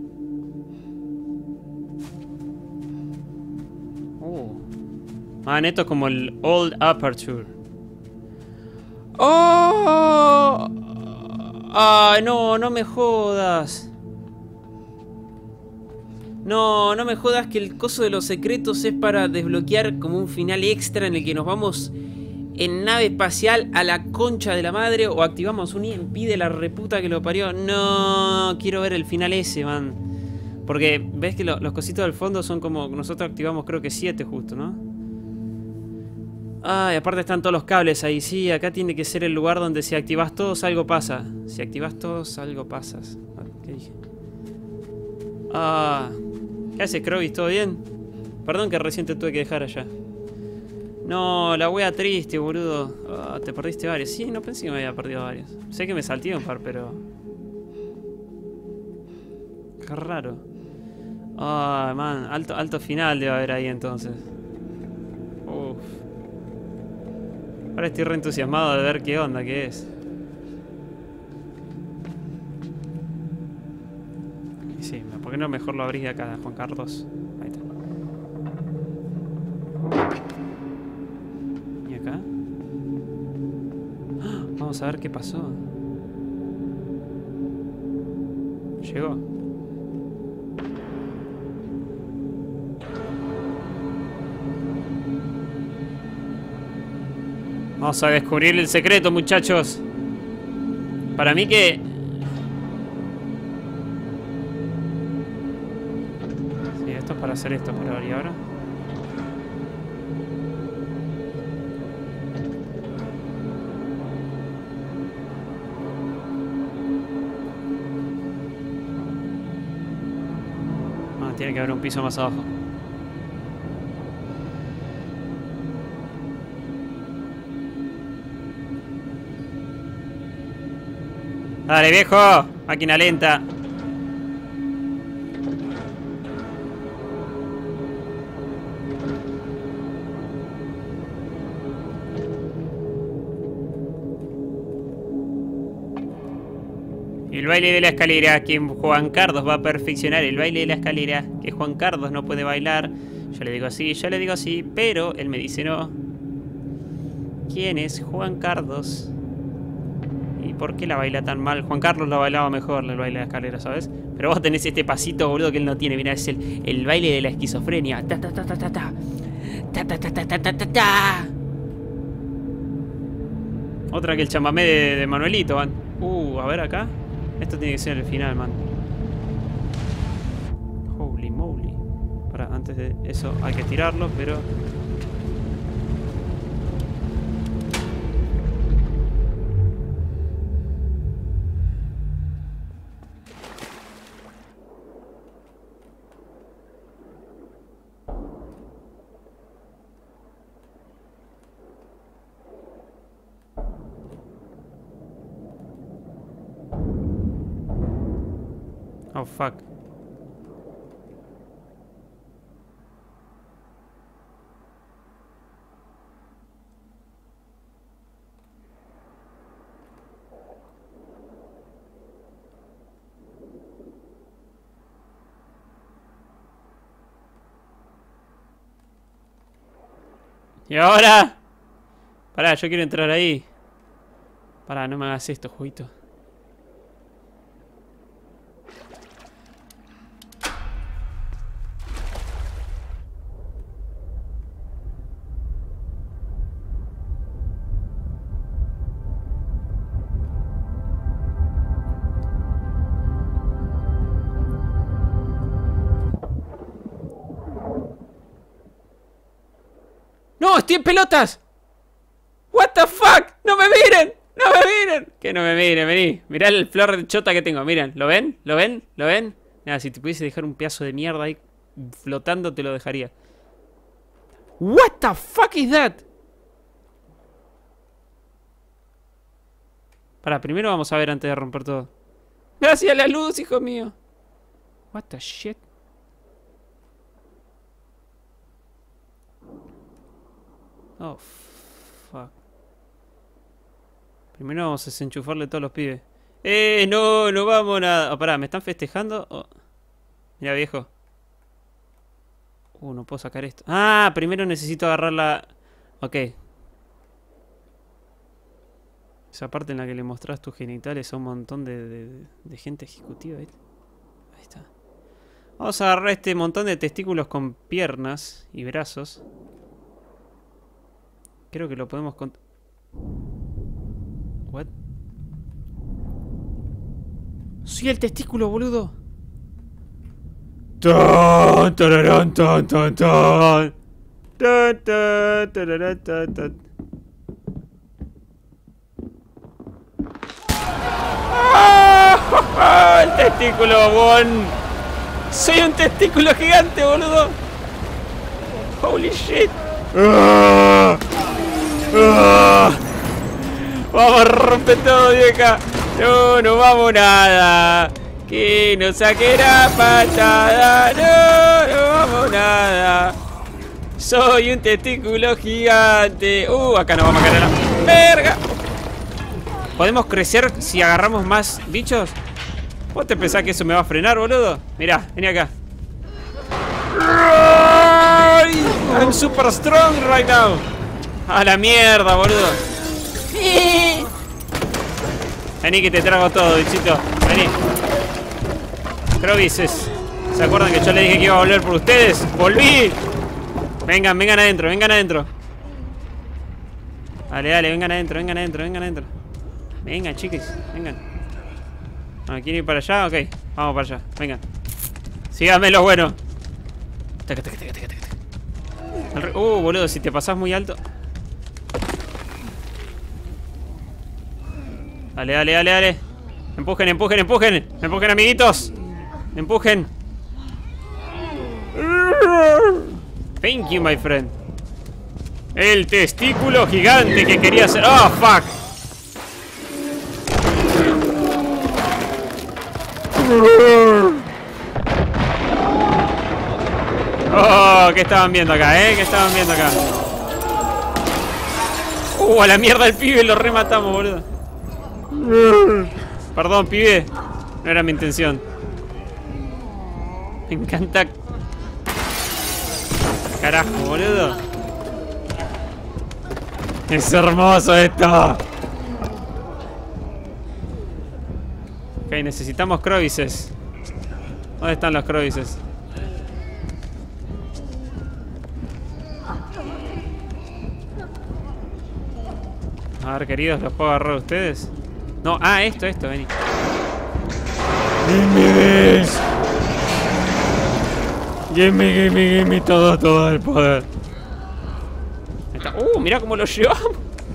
Man, esto es como el Old Aperture. ¡Oh! ¡Ay, no me jodas! No me jodas que el coso de los secretos es para desbloquear como un final extra en el que nos vamos en nave espacial a la concha de la madre o activamos un EMP de la reputa que lo parió. No, quiero ver el final ese, man. Porque ves que los cositos del fondo son como... Nosotros activamos creo que 7 justo, ¿no? Ay, aparte están todos los cables ahí. Sí, acá tiene que ser el lugar donde si activas todos algo pasa. Si activas todos algo pasas. ¿Qué dije? ¿Qué haces, Krobis? ¿Todo bien? Perdón que recién te tuve que dejar allá. No, la wea triste, boludo. Te perdiste varios. Sí, no pensé que me había perdido varios. Sé que me salté un par, pero... Qué raro. Man, alto final debe haber ahí entonces. Uff. Ahora estoy re entusiasmado de ver qué onda, qué es. Sí, ¿por qué no mejor lo abrís de acá, Juan Carlos? Ahí está. ¿Y acá? Vamos a ver qué pasó. Llegó. Vamos a descubrir el secreto, muchachos. Para mí que... Sí, esto es para hacer esto por ahora y ahora. Tiene que haber un piso más abajo. Dale, viejo. Máquina lenta. El baile de la escalera, que Juan Carlos va a perfeccionar el baile de la escalera, que Juan Carlos no puede bailar. Yo le digo así, pero él me dice no. ¿Quién es Juan Carlos? ¿Y por qué la baila tan mal? Juan Carlos lo bailaba mejor, el baile de la escalera, ¿sabes? Pero vos tenés este pasito, boludo, que él no tiene. Mirá, es el baile de la esquizofrenia. Ta ta ta ta ta ta. Ta ta ta ta ta ta ta ta. Otra que el chamamé de Manuelito, man. A ver acá. Esto tiene que ser el final, man. Holy moly. Para, antes de eso hay que tirarlo, pero... Oh, fuck. ¿Y ahora? Pará, yo quiero entrar ahí. Pará, no me hagas esto, juguito. ¡No! ¡Estoy en pelotas! ¡What the fuck! ¡No me miren! ¡No me miren! Que no me miren, vení. Mirá el flor de chota que tengo, miren. ¿Lo ven? ¿Lo ven? ¿Lo ven? Nada, si te pudiese dejar un pedazo de mierda ahí flotando, te lo dejaría. What the fuck is that? Pará, primero vamos a ver antes de romper todo. Gracias a la luz, hijo mío. What the shit? Oh, fuck. Primero vamos a desenchufarle a todos los pibes. No, no vamos nada. Oh, pará, ¿me están festejando? Oh. Mira, viejo. No puedo sacar esto. Ah, primero necesito agarrar la... Ok. Esa parte en la que le mostrás tus genitales a un montón de gente ejecutiva, ¿viste? Ahí está. Vamos a agarrar este montón de testículos con piernas y brazos. Creo que lo podemos contar. What? Soy el testículo, boludo. ¡Tan, tararán, tan, tan, tan! ¡Tan, tan, tararán, tan, tan! ¡Ah! ¡El testículo, bon! ¡Soy un testículo gigante, boludo! ¡Holy shit! ¡Ah! ¡Ah! ¡Vamos a romper todo, vieja! ¡No, no vamos nada! ¡Que nos saque la patada! ¡No, no vamos nada! ¡Soy un testículo gigante! Acá nos vamos a caer a la verga. ¿Podemos crecer si agarramos más bichos? ¿Vos te pensás que eso me va a frenar, boludo? Mirá, vení acá. I'm super strong right now. A la mierda, boludo. Vení que te trago todo, bichito. Vení. Crobices. ¿Se acuerdan que yo les dije que iba a volver por ustedes? ¡Volví! Vengan, vengan adentro, vengan adentro. Dale, dale, vengan adentro, vengan adentro, vengan adentro. Vengan, chiquis, vengan. No, ¿quieren ir para allá? Ok, vamos para allá, vengan. Síganme lo bueno. Taca, taca, taca, taca, taca. Boludo, si te pasás muy alto. Dale, dale, dale, dale. Empujen, empujen, empujen. Empujen, amiguitos. Empujen. Thank you, my friend. El testículo gigante que quería hacer. ¡Oh, fuck! Oh, ¿qué estaban viendo acá, ¿Qué estaban viendo acá? A la mierda el pibe, lo rematamos, boludo. Perdón, pibe. No era mi intención. Me encanta. Carajo, boludo. Es hermoso esto. Ok, necesitamos crovices. ¿Dónde están los crovices? A ver, queridos, ¿los puedo agarrar a ustedes? No, esto, vení. Gimme todo el poder. Ahí está. Mirá cómo lo llevamos.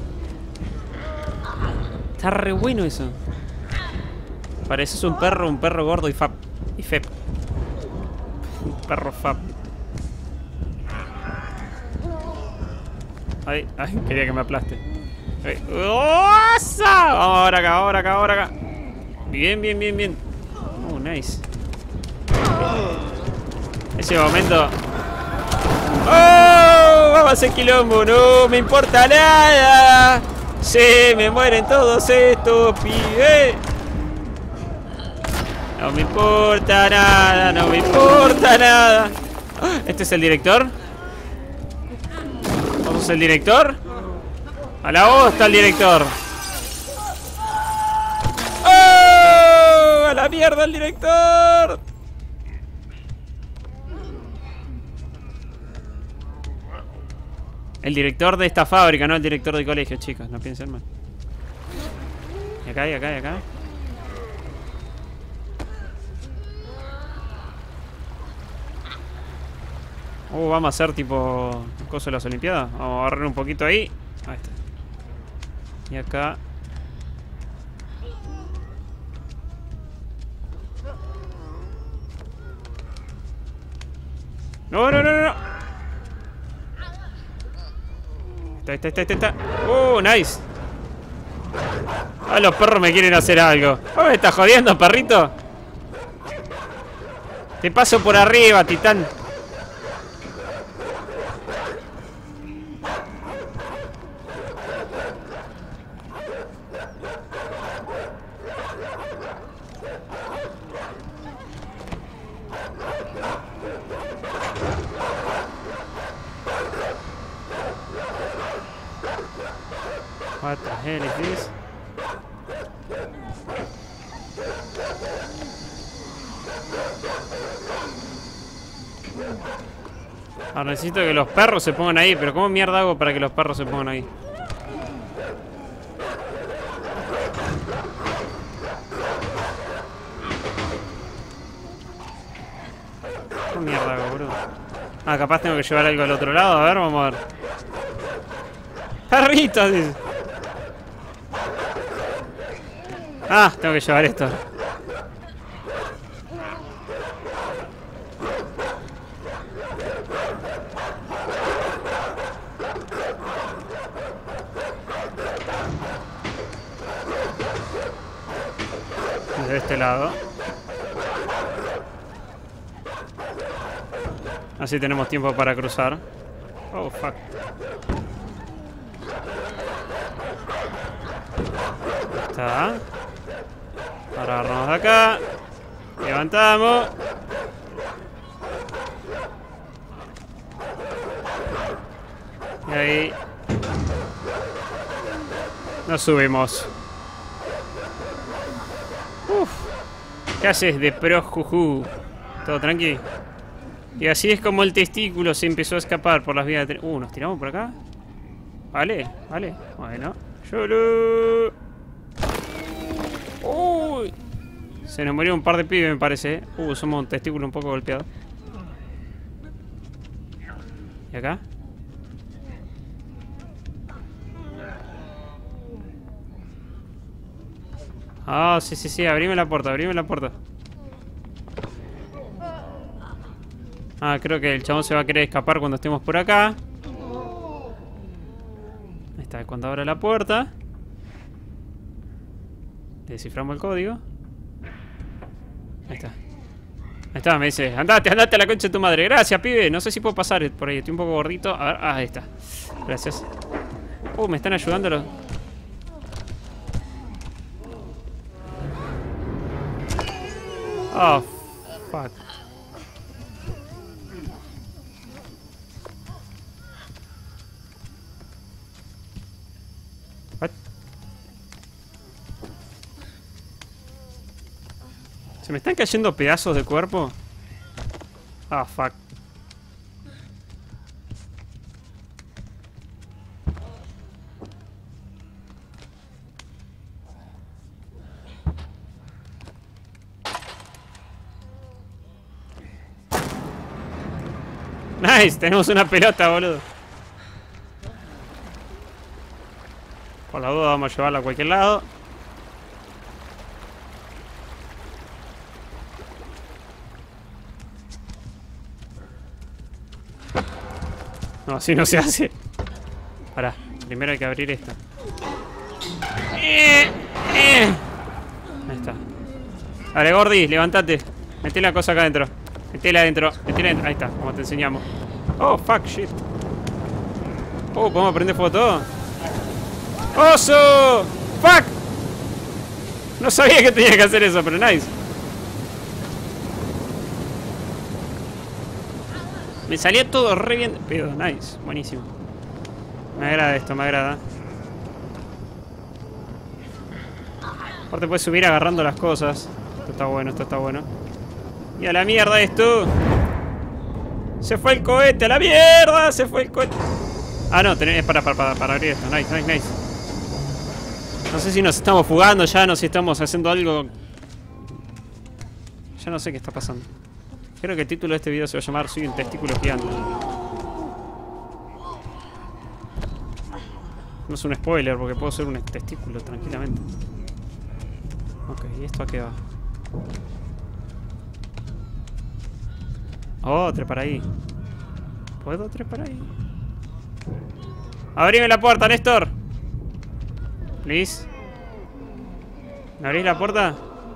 Está re bueno eso. Pareces un perro gordo y fab. Y feb. Un perro fab. Ay, quería que me aplaste. Vamos ahora acá. Bien. Nice. Ese momento. Vamos a hacer quilombo. No me importa nada. Se me mueren todos estos pibes. No me importa nada. ¿Este es el director? ¿Vos sos el director? A la voz está el director. ¡A la mierda el director! El director de esta fábrica, no el director del colegio, chicos. No piensen mal. Y acá. Vamos a hacer tipo coso de las olimpiadas. Vamos a agarrar un poquito ahí. Ahí está. Y acá. No. Está. Nice. Los perros me quieren hacer algo. ¿Me estás jodiendo, perrito? Te paso por arriba, titán. What the hell is this? Ahora necesito que los perros se pongan ahí, pero ¿cómo mierda hago para que los perros se pongan ahí? ¿Cómo mierda hago, bro? Capaz tengo que llevar algo al otro lado. A ver, vamos a ver. ¡Perritos! Dice. Tengo que llevar esto. Desde este lado. Así tenemos tiempo para cruzar. Oh, fuck. Está. Ahora agarramos de acá. Levantamos. Y ahí nos subimos. ¿Qué haces de pro juju? ¿Todo tranqui? Y así es como el testículo se empezó a escapar por las vías de tren. ¿Nos tiramos por acá? Vale, vale. Bueno. ¡Yolo! ¡Uy! Se nos murió un par de pibes, me parece. Somos un testículo un poco golpeado. ¿Y acá? Ah, sí, sí, sí. Abrime la puerta, abrime la puerta. Ah, creo que el chabón se va a querer escapar cuando estemos por acá. Ahí está, cuando abra la puerta. Desciframos el código. Ahí está. Ahí está, me dice, andate, andate a la concha de tu madre. Gracias, pibe. No sé si puedo pasar por ahí, estoy un poco gordito. A ver, ahí está. Gracias. Me están ayudando los... Oh, fuck. What? ¿Se me están cayendo pedazos de cuerpo? Ah, fuck. Nice, tenemos una pelota, boludo. Por la duda vamos a llevarla a cualquier lado. No, así no se hace. Pará, primero hay que abrir esta. Ahí está. Dale, Gordy, levántate. Metí la cosa acá adentro. Metela adentro, metela adentro. Ahí está, como te enseñamos. Oh, fuck, shit. ¿Podemos prender fuego todo? ¡Oso! ¡Fuck! No sabía que tenía que hacer eso, pero nice. Me salía todo re bien de pedo, nice, buenísimo. Me agrada esto, me agrada. Aparte puedes subir agarrando las cosas. Esto está bueno, esto está bueno. Y a la mierda esto. Se fue el cohete, a la mierda. Se fue el cohete. Ah, no, es para abrir esto. Nice, nice, nice. No sé si nos estamos fugando ya, no sé si estamos haciendo algo. Ya no sé qué está pasando. Creo que el título de este video se va a llamar Soy un testículo gigante. No es un spoiler porque puedo ser un testículo tranquilamente. Ok, ¿y esto a qué va? Oh, trepar ahí. ¿Puedo trepar ahí? ¡Abrime la puerta, Néstor! Please. ¿Me abrís la puerta?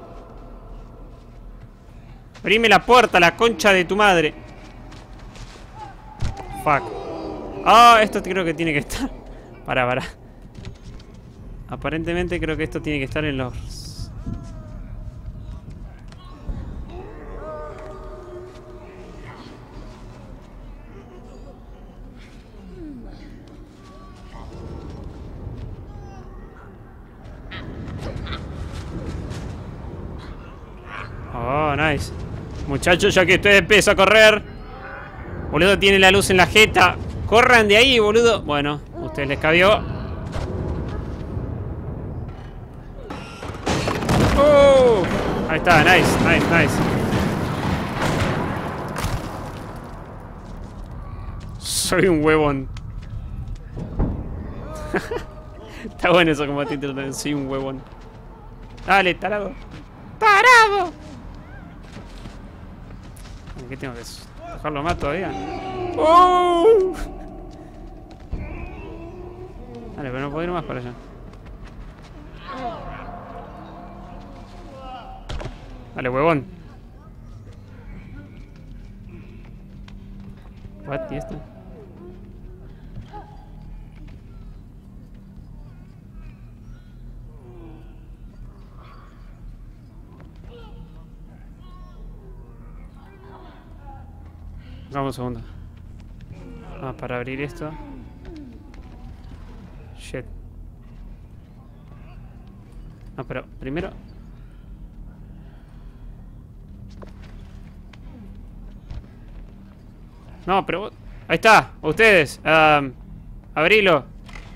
Abrime la puerta, la concha de tu madre. Fuck. Ah, esto creo que tiene que estar. Pará. Aparentemente creo que esto tiene que estar en los... Oh, nice. Muchachos, ya que usted empieza a correr. Boludo, tiene la luz en la jeta. Corran de ahí, boludo. Bueno, usted les cabió. Ahí está, nice, nice, nice. Soy un huevón. Está bueno eso como título también. Soy un huevón. Dale, tarado. ¡Tarado! ¿Qué tengo que dejarlo más todavía? Dale, pero no puedo ir más para allá. Dale, huevón. What? ¿Y esto? Vamos un segundo. Ah, para abrir esto. Shit. No, pero primero... No, pero... Ahí está, ustedes. Abrilo.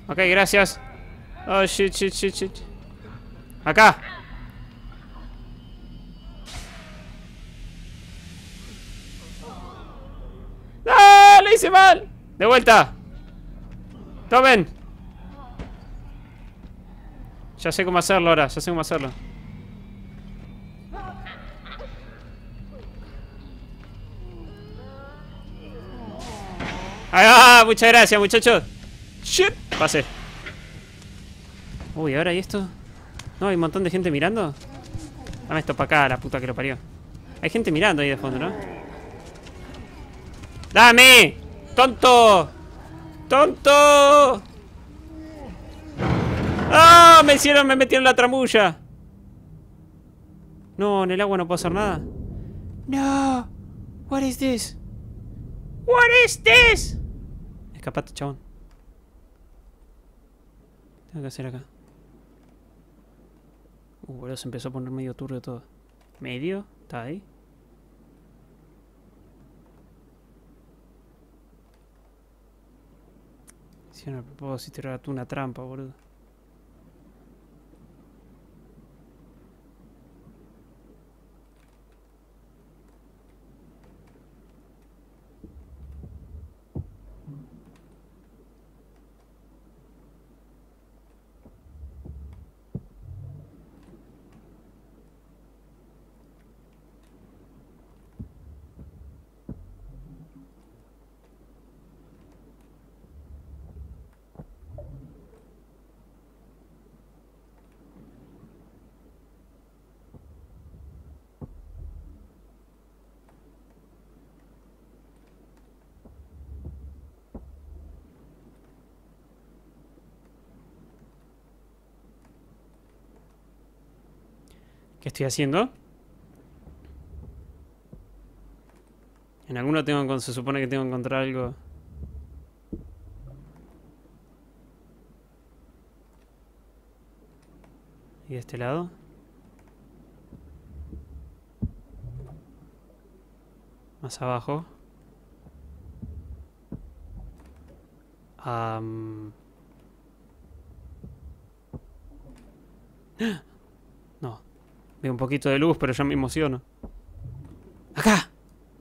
Ok, gracias. Oh, shit, shit, shit, shit. Acá. ¡Ah! ¡Lo hice mal! De vuelta. Tomen. Ya sé cómo hacerlo ahora. Ya sé cómo hacerlo. ¡Ah! Muchas gracias, muchachos. Shit. Pasé. Uy, ahora, ¿y esto? No, hay un montón de gente mirando. Dame esto para acá, la puta que lo parió. Hay gente mirando ahí de fondo, ¿no? ¡Dame! ¡Tonto! ¡Tonto! ¡Ah! Me metieron la tramulla. No, en el agua no puedo hacer nada. No. What is this? What is this? Escapate, chabón. ¿Qué tengo que hacer acá? Boludo, se empezó a poner medio turbio todo. ¿Medio? ¿Está ahí? Hicieron a propósito, era una trampa, boludo. ¿Qué estoy haciendo? En alguno tengo, se supone que tengo que encontrar algo. ¿Y de este lado? Más abajo. No. Veo un poquito de luz, pero ya me emociono. ¡Acá!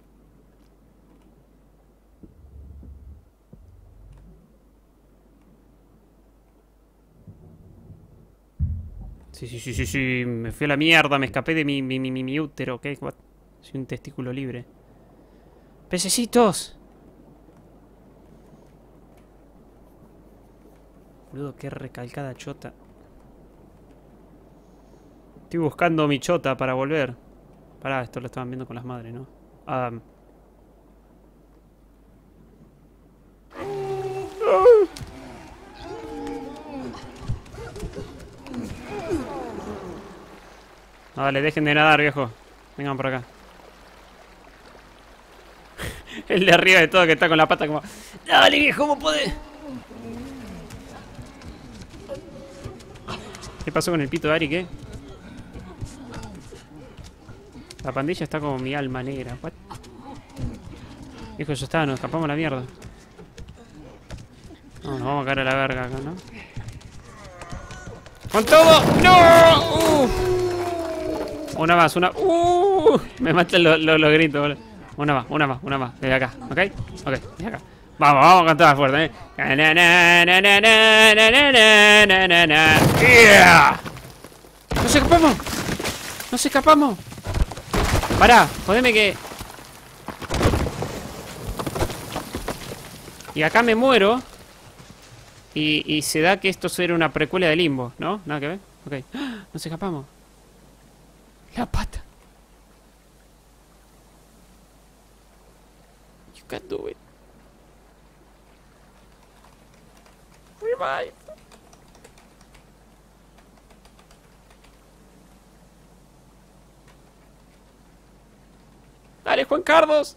Sí. Me fui a la mierda, me escapé de mi útero, ¿ok? What? Soy un testículo libre. ¡Pececitos! Boludo, qué recalcada chota. Estoy buscando mi chota para volver. Pará, esto lo estaban viendo con las madres, ¿no? Dale, dejen de nadar, viejo. Vengan por acá. El de arriba de todo que está con la pata como... Dale, viejo, ¿cómo podés? ¿Qué pasó con el pito de Ari, qué? La pandilla está como mi alma negra. What? Viejo, ya está, nos escapamos a la mierda. No, nos vamos a caer a la verga acá, ¿no? ¡Con todo! ¡No! Una más, una... Me matan los gritos, boludo. Una más. Desde acá, ¿ok? Ok, desde acá. Vamos con toda fuerza, ¿eh? Yeah. ¡Nos escapamos! Pará, jodeme que... Y acá me muero. Y se da que esto será una precuela de Limbo, ¿no? Nada que ver. Ok. ¡Ah! Nos escapamos. La pata. You can do it. Revive. Dale, Juan Carlos.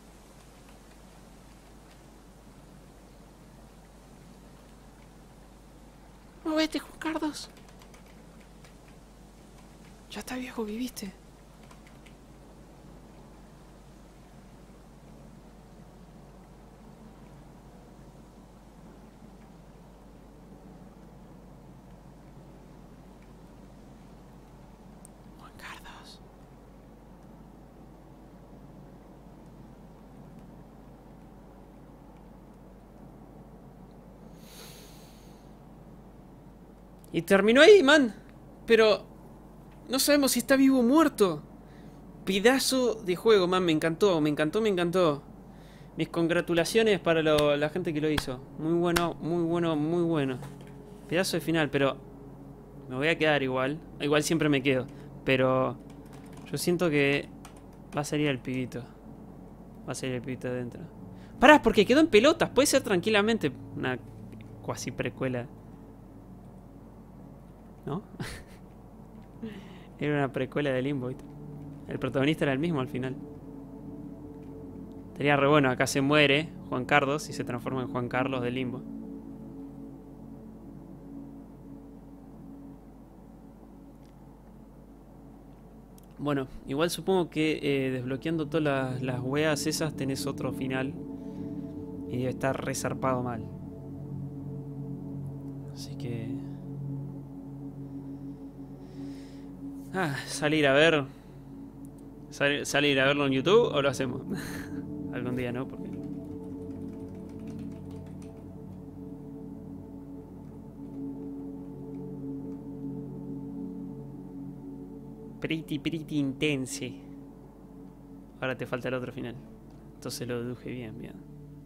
Movete, Juan Carlos. Ya está, viejo, viviste. Y terminó ahí, man. Pero no sabemos si está vivo o muerto. Pedazo de juego, man. Me encantó, me encantó, me encantó. Mis congratulaciones para la gente que lo hizo. Muy bueno, muy bueno, muy bueno. Pedazo de final, pero me voy a quedar igual. Igual siempre me quedo. Pero yo siento que va a salir el pibito. Va a salir el pibito adentro. Pará, porque quedó en pelotas. Puede ser tranquilamente una cuasi precuela. ¿No? Era una precuela de Limbo. El protagonista era el mismo al final. Sería re bueno. Acá se muere Juan Carlos y se transforma en Juan Carlos de Limbo. Bueno, igual supongo que desbloqueando todas las weas esas tenés otro final. Y debe estar resarpado mal. Así que... salir a ver... ¿Salir a verlo en YouTube o lo hacemos? Algún día, ¿no? Porque... Pretty intense. Ahora te falta el otro final. Entonces lo deduje bien, bien.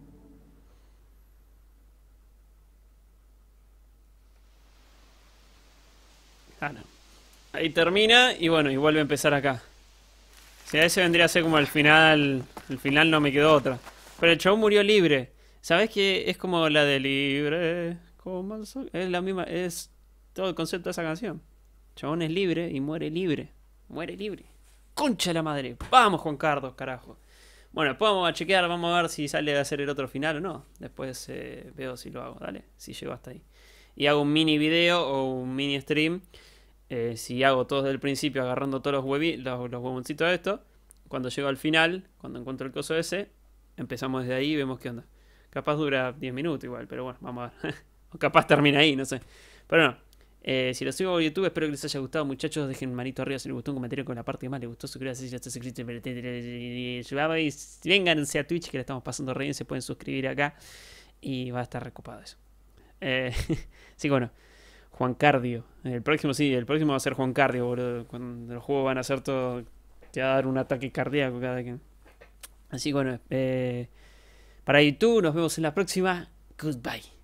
No. Ahí termina y bueno, y vuelve a empezar acá. O sea, ese vendría a ser como el final. El final no me quedó otra. Pero el chabón murió libre. ¿Sabes qué? Es como la de libre. Como el sol. Es la misma. Es todo el concepto de esa canción. El chabón es libre y muere libre. Muere libre. Concha de la madre. Vamos, Juan Carlos, carajo. Bueno, después vamos a chequear. Vamos a ver si sale a hacer el otro final o no. Después veo si lo hago. Dale. Si llego hasta ahí. Y hago un mini video o un mini stream. Si hago todo desde el principio agarrando todos los huevoncitos de esto, cuando llego al final, cuando encuentro el coso ese, empezamos desde ahí y vemos qué onda. Capaz dura 10 minutos igual, pero bueno, vamos a ver. O capaz termina ahí, no sé. Pero no, si lo sigo a YouTube, espero que les haya gustado, muchachos. Dejen manito arriba si les gustó, un comentario con la parte que más les gustó. Suscríbanse si ya está suscrito. Y vénganse a Twitch, que le estamos pasando re bien. Se pueden suscribir acá y va a estar recopado eso. Sí, bueno. Juan Cardio. El próximo va a ser Juan Cardio, boludo. Cuando los juegos van a ser todo. Te va a dar un ataque cardíaco cada que. Así que bueno, para YouTube nos vemos en la próxima. Goodbye.